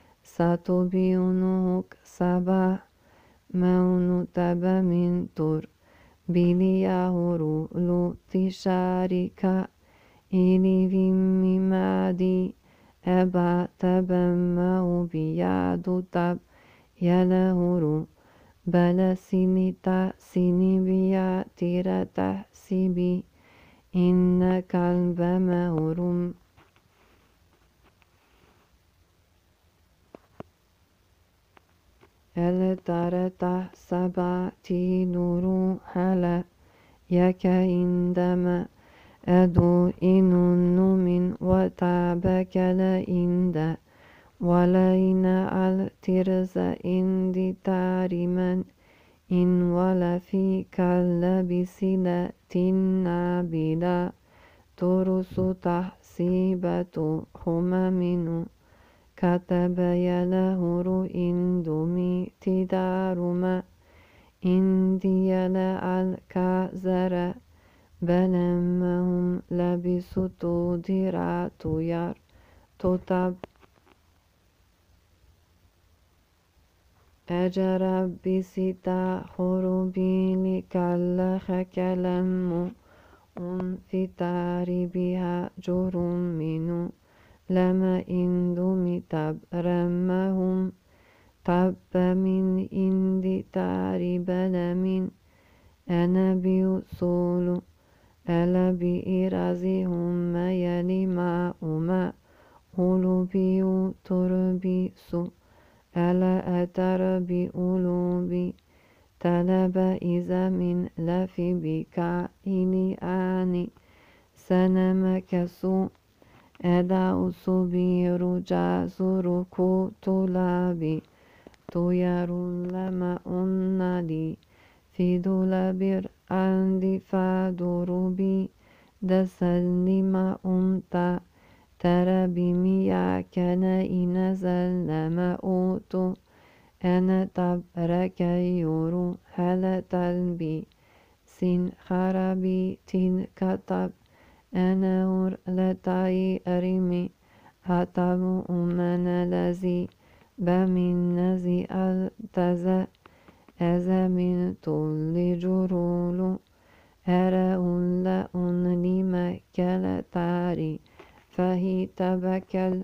ستبينك سبا مون تبا من تر بليهرو لتشاركا إلي فيمي مادي أبا تبمه بياد تب يلهرو بلا سنتا سني بياتير تحسبي إن كلب مهرم التر تحسباتي نورو هلا يك عندما أدو إنن من وتابك لإند ولين الترز إندي تارمن إن ولا في كالبسلة نابلا ترس تحسيبة خممن كتب يلهر إندمي تدارما إندي الكازر بلما هم لبسوا توديرا تويار توتاب أجرب بستا خروبي لكالخ كلمو أن في تاربها جرم منو لما إندومي تب رمهم تب من إندي تارب لمن أنا بيصول ألا بإرازهم ما يلي ما أما أولو بيو تربيسو ألا أتر بأولوبي طلب إذا من لفي بكا إلي آني سنمكسو أدعو صبير جاسر كتلابي توير لما أنالي في دولابر عندي فادربي دسلني ما أنت ترى بميا كان إنزل لما أوتو أنا تبرك يورو هل تلبي سين خرابي تين كتب أنا ور لتاي أرمي هتب أمنا لزي بمن نزي التزا أزا من طول جرولو أرى أولا أن لما كالتاري فهي تبكل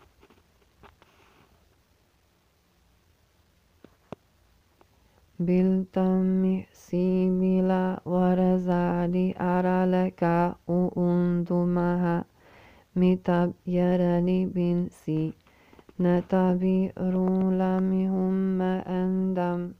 بالتم سيبلا ورزالي أرى لك أندمها متب يرلي بنسي نتبي رولمهم ما أندم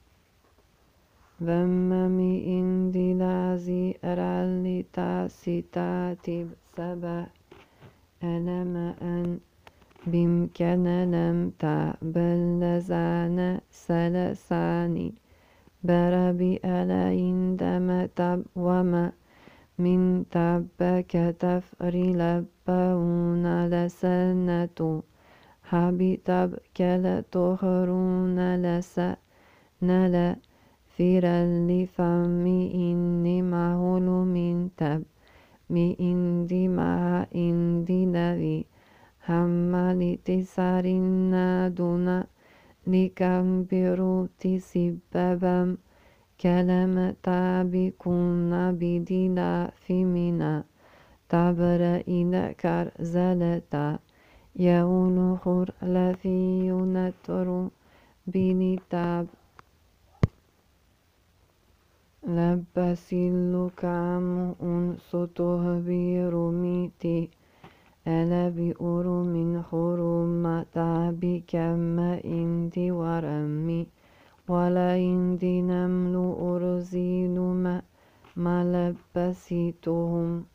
ذممي إندي لازي أرالي تاسي تاتب سبا ألم أن بمكن لم تقبل لزان سلساني بربي ألا عندما تب وما من تبك تفري لبون لسنة حبي تب كلا تخرون لسا نلا فير لفمي إني مهول من تب مي إندي مع إندي لذي همالي تسارنا دونا لكمبرو تسببم كلام تابي كنا بدلا في منا تبر إلى كرزلتا يون خور لفي ينتر بني تاب لبسيلو كام أنسو تهبير ميتي ألا بئر من خرم تابي كما إندي ورمي ولا إندي نمل أرزين ما, ما لبسيتهم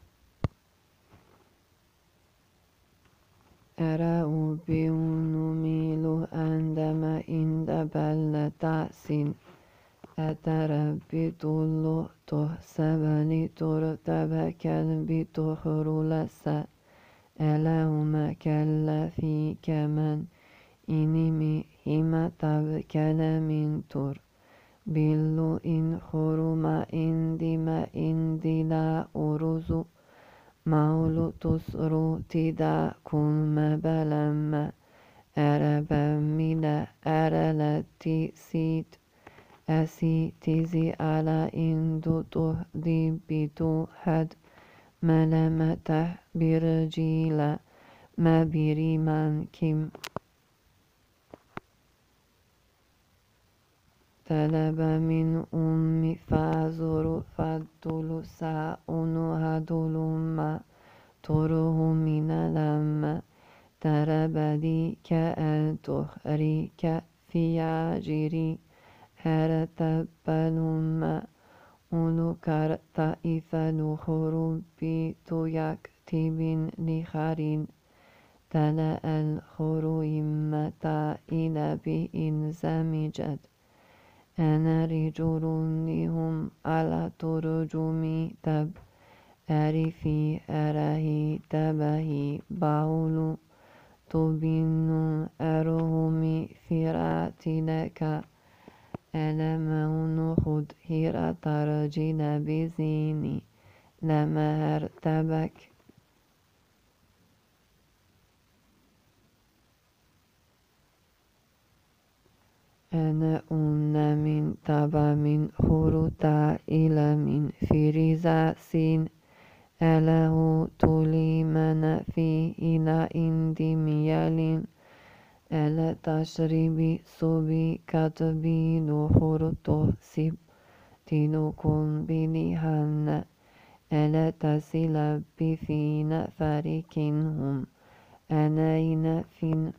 أرى بيون ميل عندما إند بل تأسين أتربي طلو تحسبني ترتب كلبي تخر لسا ألهم كلفي كمن إنمي هما تبكل من تر بلو إن خرما إندي ما إندي لا أرزو مولو تسرو تدا كن مبلما أربا ملا أرلتي سيت أسي تزي على إندو تهدي بتو حد ملمته برجيلا ما بريمان كم طلب من أمي فازر فدل ساؤن هدل ما تره من لما تربدي كأن تخريك في عجري هرتبل ما أنكر طائف نخر بيتو يكتب لخرين تلا الخر إمتا إلى بإن زمجت أنا رجل لهم على ترجمي تب أرفي أرهي تبهي باول تبين أرهمي فراتي لك ألمون خد هيرة رجل بزيني لما ارتبك أنا أن من تبا من خروتا إلى من فريزا سين أله تولي من في إلى إندي ميالين ألا تشربي صبي كتبي نخرطو سب تنكم بلهن ألا تسل بفين فريكهم أنين فين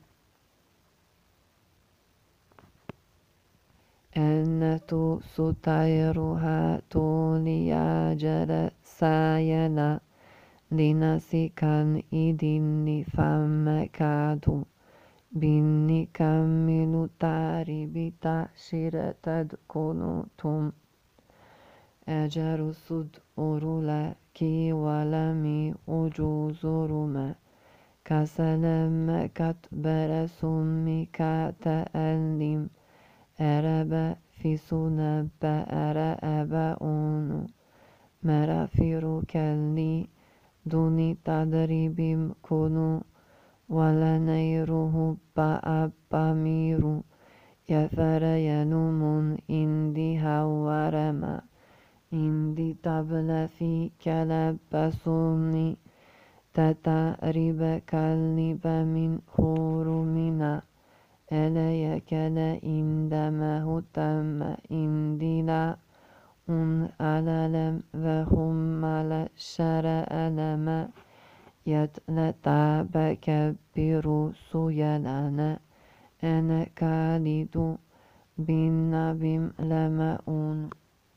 أن ستيرها تولي جل سايلا لنسكن إدني فمكادو بني كمل تاري بتأشير تدكنتم أجر سد أرولا كي ولمي أجوزرما كسلم كتبر سمي كتألم أرب في سنب أرأب أونو مرافيرو كالي دوني تدريب كونو ولنيره بأباميرو يفر ينومون إندي هورما إندي تبل في كلبسوني تتعرب كالنب من خورمنا ألا يكل عندما تم إندلا أن ألم وهم على الشرع لما يتلتا بكبر سيلنا أنا كالد بالنبي لمؤون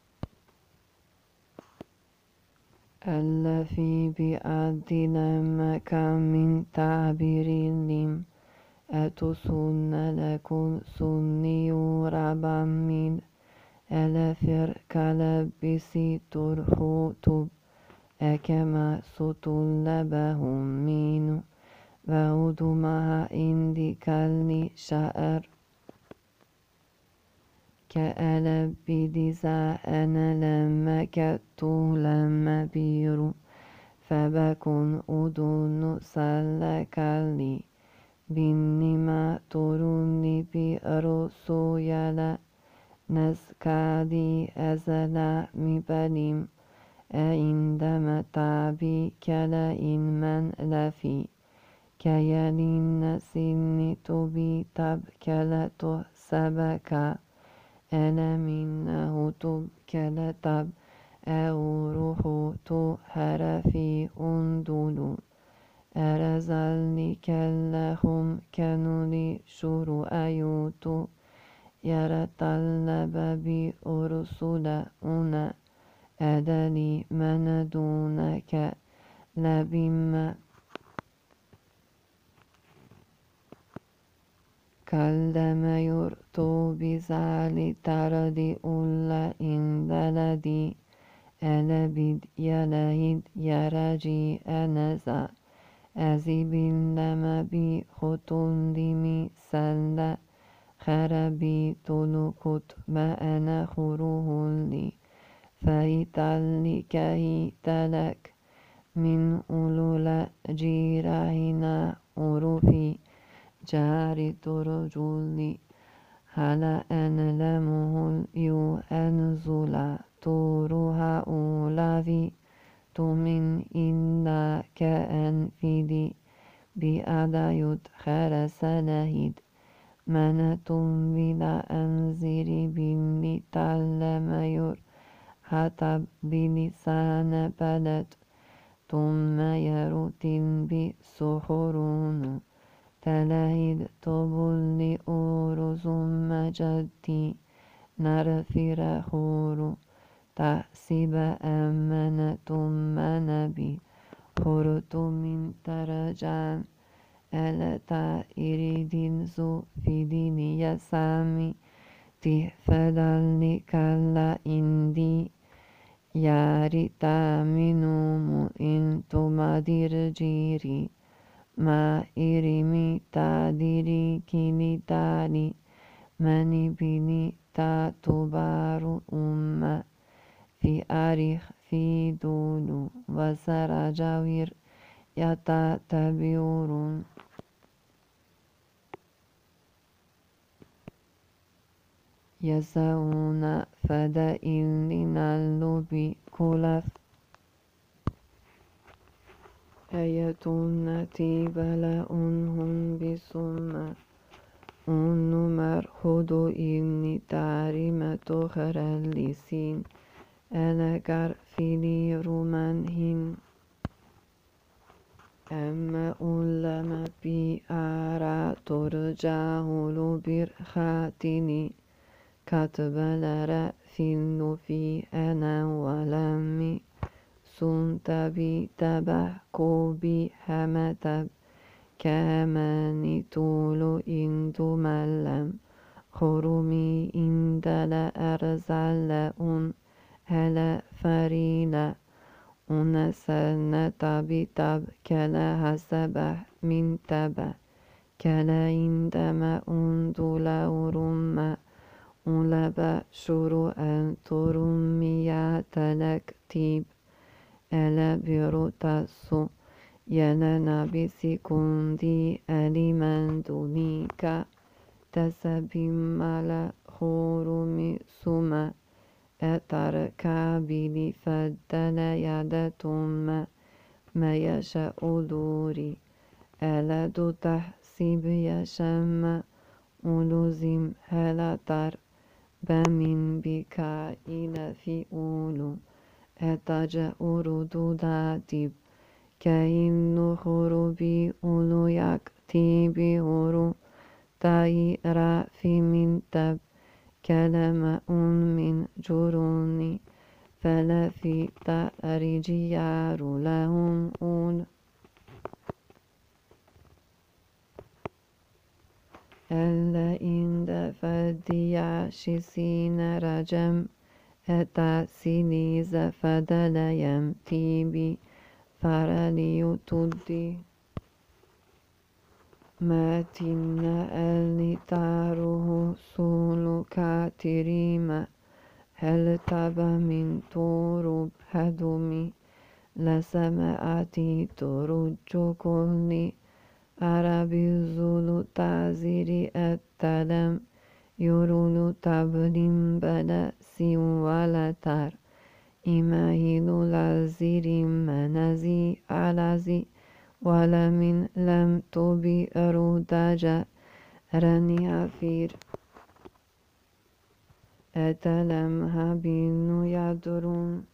ألا في بأدنا مكان من تعبير لم أتسن لكم سني ربا من ألا فر كلبسي ترخو تب أكما ستلبهم من وأدمها عندي كالني شعر كألب بدزا أنا لما كتو لما بيرو فبكن أدن سلكالي بنما تروني برسو يلا نسكالي أزلا مبليم عندما تعبي كلا إن من لفي كيالين سن تبي تب كلا تحسبك أنا منه تب كلا تب أو روح تهر في أندلو أرزلني كلهم كانوا شروع أيوتو يرتلب بأرسل أنا أدلي من دونك لبما كلما يرتو بزعل تردي أولا إن دلدي ألبد يلهد يرجي أنزا أزيب لما بي خطون دمي سلا خربي تلقت ما أنا خروه لي فايتالي كهي تلك من أولولا جيرهنا أروفي جاري ترجولي هلا أن لمه يو أنزلا تورها أولافي تمن إلا كأن فيدي بأدا يدخل سلهيد من تنبلا أنزري بني تعلم ير خطب بلسان بلد ثم يروتن بسحرون تلهيد تبل أورز مجدي نرفر خور تحسب أمنة منبي خرط من ترجان ألا تائرين زو في دين يسامي تهفدل كلا إندي ياري تامنوم إن تمادير جيري ما إرمي تاديري كيني تاني ماني بني تاتبار أمة في أريخ في دول وسرجاوير يتتبعون يسعون فدائن للب كلف آية نتي بلأنهم بسمة أنمر هدو إني تعريمة خراليسين ألقر فيلي رومانهن أما أولما بي أرى ترجعه برخاتني كتب لرا فيلو في أنا ولمي سنتبي تبحكو بي همتب كاماني طول إندو ملم خرمي إندل أرزل أن هلا فريلا أنسلنا تبي تب كلا حسبه من تبه كلا عندما أندل أرم أولب شروع ترمي تلكتيب ألا بروتاسو يلا نبسي كندي أليمان دونيكا تسبيم على خورمي سما أتركابي فدل يدتم ما يشاء دوري ألا دو تحسيب يشم أولوزم هلا تر بمن بكا إلى في أولو أتجا أردو داتيب كأن خروبي أولو يكتيبي هرو تايرا في من تب كلمة من جروني فلا في تأريج يار لهم أول ألا إن دفدي عشسين رجم أتا سينيز فدل يمتيبي فرلي تدي ماتن ألي تاره سولو كاتريما هل تب من تورب هدمي لسمعتي ترج كلي عربي الزلو تعزيري التلم يرولو تبلم بلا سوى تر إماهيلو لازيري منزي علازي ولا من لم تبي رودجا رني عفير أتلمها بينو يدرون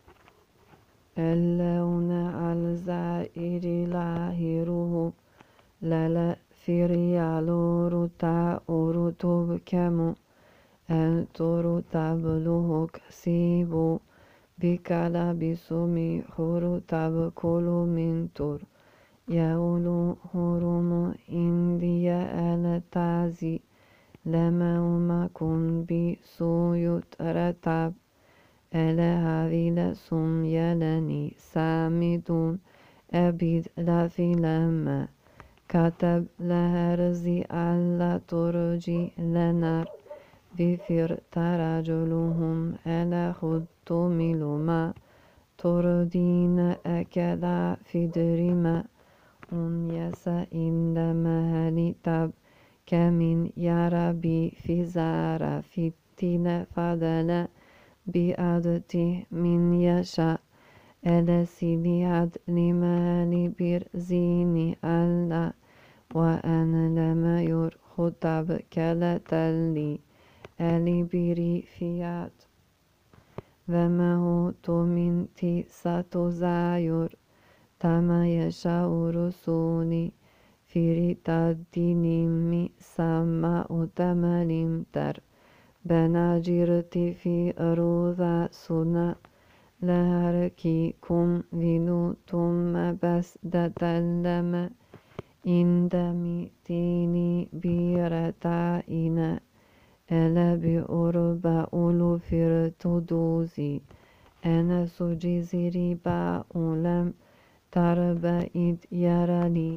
اللون الزائر لاهره للا فريالو رتا أرتب كمو أنتر تبلوه كسيبو بكلا بسمي خرو تب كل من تر يولو هرم إنديا التازي لما وما كن بسويت رتب ألا هذيل سم يلني سامدون أبيد لفي لما كتب لهرزي ألا ترجي لنار بفر ترجلهم ألا خدت ملما تردين أكلا فدرما أن يسا إنما هلتب كمن يربي في زار في التين فضل بأدته من يشاء ألا سيدي عدل مالي برزيني ألا وأنا لما يرخطب كلا تلي ألي بري فيات وما هو من تي ستزاير تما يشاء رسولي في تديني سما أتملم تر بناجرتي في أروذا سنة لهركيكم لنوتم بس دتلم إندمي تيني بيرتائنا ألا بأربع أولو فرتدوزي أنا سجيزي ربا أولم تربا إذ يرلي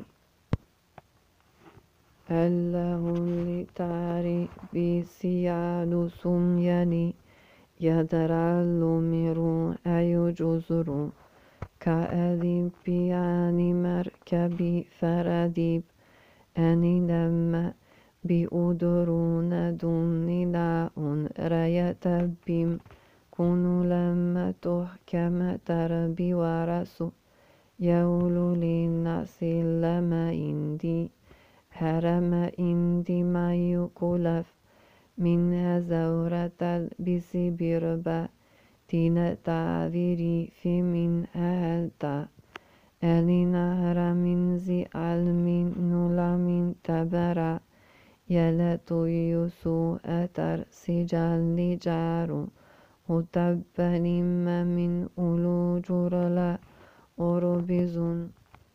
الله لتاري بسيال سميلي يدرال ميرو أي جزر كأذيب يعني مركبي فرديب أني لما بأدرون دون لا ريت بيم كونوا لما تحكم تربي ورسو يولو للناس لما إندي هرم إندي ما يكلف منها زورة البس بربا تين تعذيري في من أهلتا ألي نهر من زي علم نولا من تبرا يلتو يسو أتر سجال جارو وتبني ما من أولو جرلا أوربزون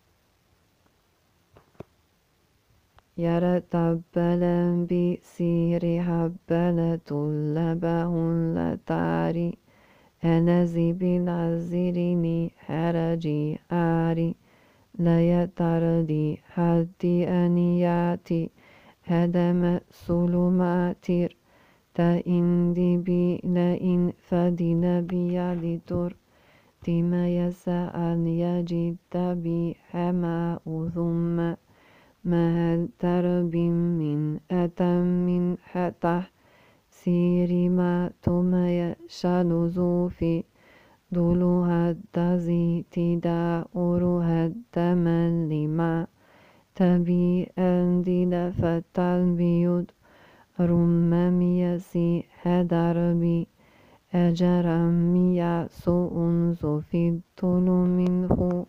يرتبلا بسير هبلة لبهن لتاري الذي بالعزرني حرجي آري لا يتردي حدي أنياتي هدم سلماتير تإندي بي لئن فدنا بيد تر تما يسأل يجد بي حما ثم ما هل ترب من أتم من حتى سيري ما تما يشال زوفي دولو هدزي تدا أورو هدما لما تبي أندي لفتال بيود رمم يسي هدربي أجرم يسوء زوفي الطلو منه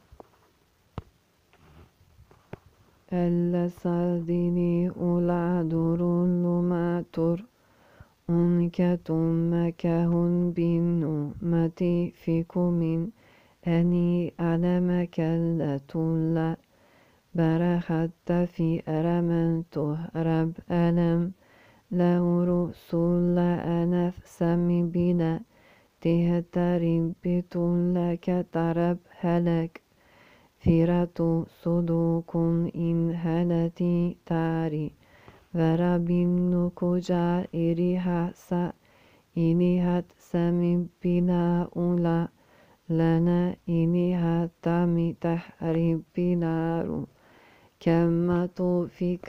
ألا سردني أولا درول ما تر أنكتم مكهن بالنومة فيكم أني ألم كلة لا برخت في أرمن تهرب ألم له رسول أنفس بلا تهترب بتلك ترب هلك فيرة صدوق إن هلتي تاري وربين كجا إريها سا إليهات سمي بلا أولا لنا إليها تامي تحريب بلارو كما توفيك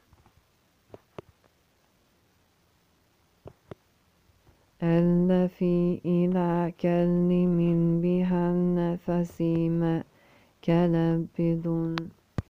ألا في إلى كلم بها النفس ما كلبدون